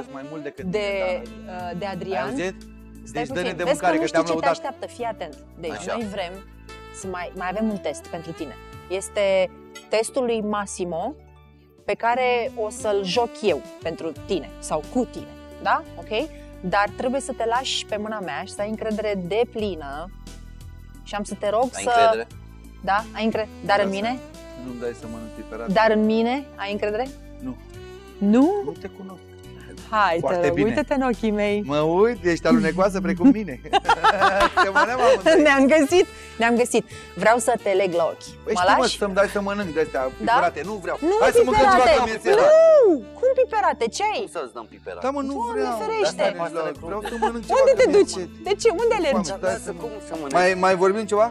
de Adrian. Deci dă-ne de mâncare, că te-am lăudat. Ce te așteaptă, fii atent. Deci noi vrem să mai avem un test pentru tine. Este testul lui Massimo pe care o să-l joc eu pentru tine sau cu tine, da? Ok? Dar trebuie să te lași pe mâna mea și să ai încredere deplină și am să te rog să... Ai încredere? Da? Ai încredere? Dar în mine? Nu-mi dai să mănânc piperat. Dar în mine ai încredere? Nu. Nu? Nu te cunosc. Hai, uite-te în ochii mei. Mă uit, ești alunecoasă precum mine. Ne-am găsit. Vreau să te leg la ochi. Păi știi, mă, să-mi dai să mănânc de-astea piperate. Nu vreau. Nu, hai să mâncăm ceva că mi-e seara. Nu! Cum piperate? Ce ai? Cum să-ți dăm piperate? Da, mă, nu vreau. Vreau să mănânc ceva. Unde te duci? De ce? Unde alergi? Cum să mănânc? Mai vorbim ceva?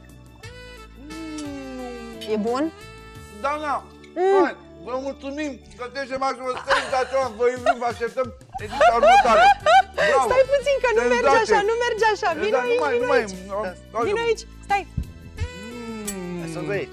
E bun? Da, da. Hai. Vă mulțumim că trece maximă senzațional, vă iubim, vă așteptăm ediția următoare. Bravo! Stai puțin că nu merge așa, nu merge așa. Vino aici, vino aici. Stai. Sunt aici.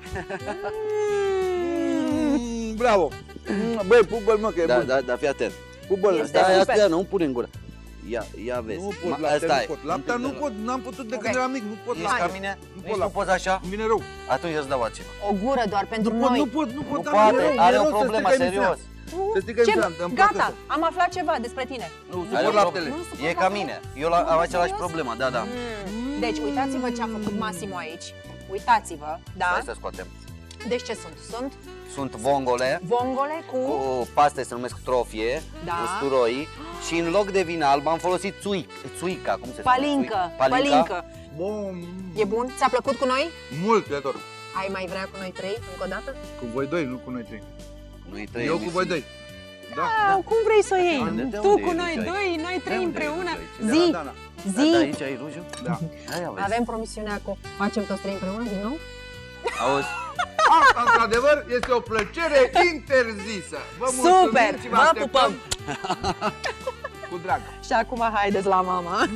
Bravo! Băi, pupă-l, mă, că e bun. Da, fii atent. Pupă-l. Asta nu pune în gură. Ia vezi. Nu pot, lapte nu pot. Laptea nu pot, n-am putut de când eram mic, nu pot lapte. Ești ca mine? Nu poți așa? Îmi vine rău. Atunci îți dau altceva. O gură doar pentru noi. Nu pot. Nu poate, are o problemă, serios. Gata, am aflat ceva despre tine. Nu suport laptele. E ca mine, eu am același problemă, da. Deci, uitați-vă ce a făcut Massimo aici. Uitați-vă, da? Hai să scoatem. Deci ce sunt? Sunt vongole. Vongole cu paste, se numesc trofie, usturoi. Și în loc de vină albă am folosit țuica, cum se spune? Palincă. Bun. E bun? Ți-a plăcut cu noi? Mult, le ador. Ai mai vrea cu noi 3 încă o dată? Cu voi 2, nu cu noi 3. Noi 3. Eu cu voi 2. Da. Cum vrei să o iei? Tu cu noi 2, noi 3 împreună. Zi! Da, aici ai rujul? Da. Avem promisiunea că facem toți 3 împreună din nou? Auzi? Asta, într-adevăr, este o plăcere interzisă. Vă mulțumim. Super! Vă pupăm! Cu drag. Și acum haideți la mama.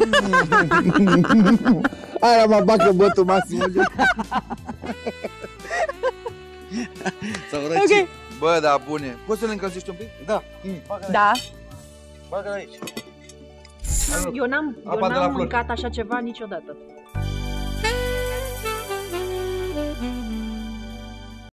Aia mă bacă bătul Massimo. S-au răcit. Ok. Bă, da, bune. Poți să le încălzești un pic? Da. Da. Bagă aici. Eu n-am mâncat așa ceva niciodată.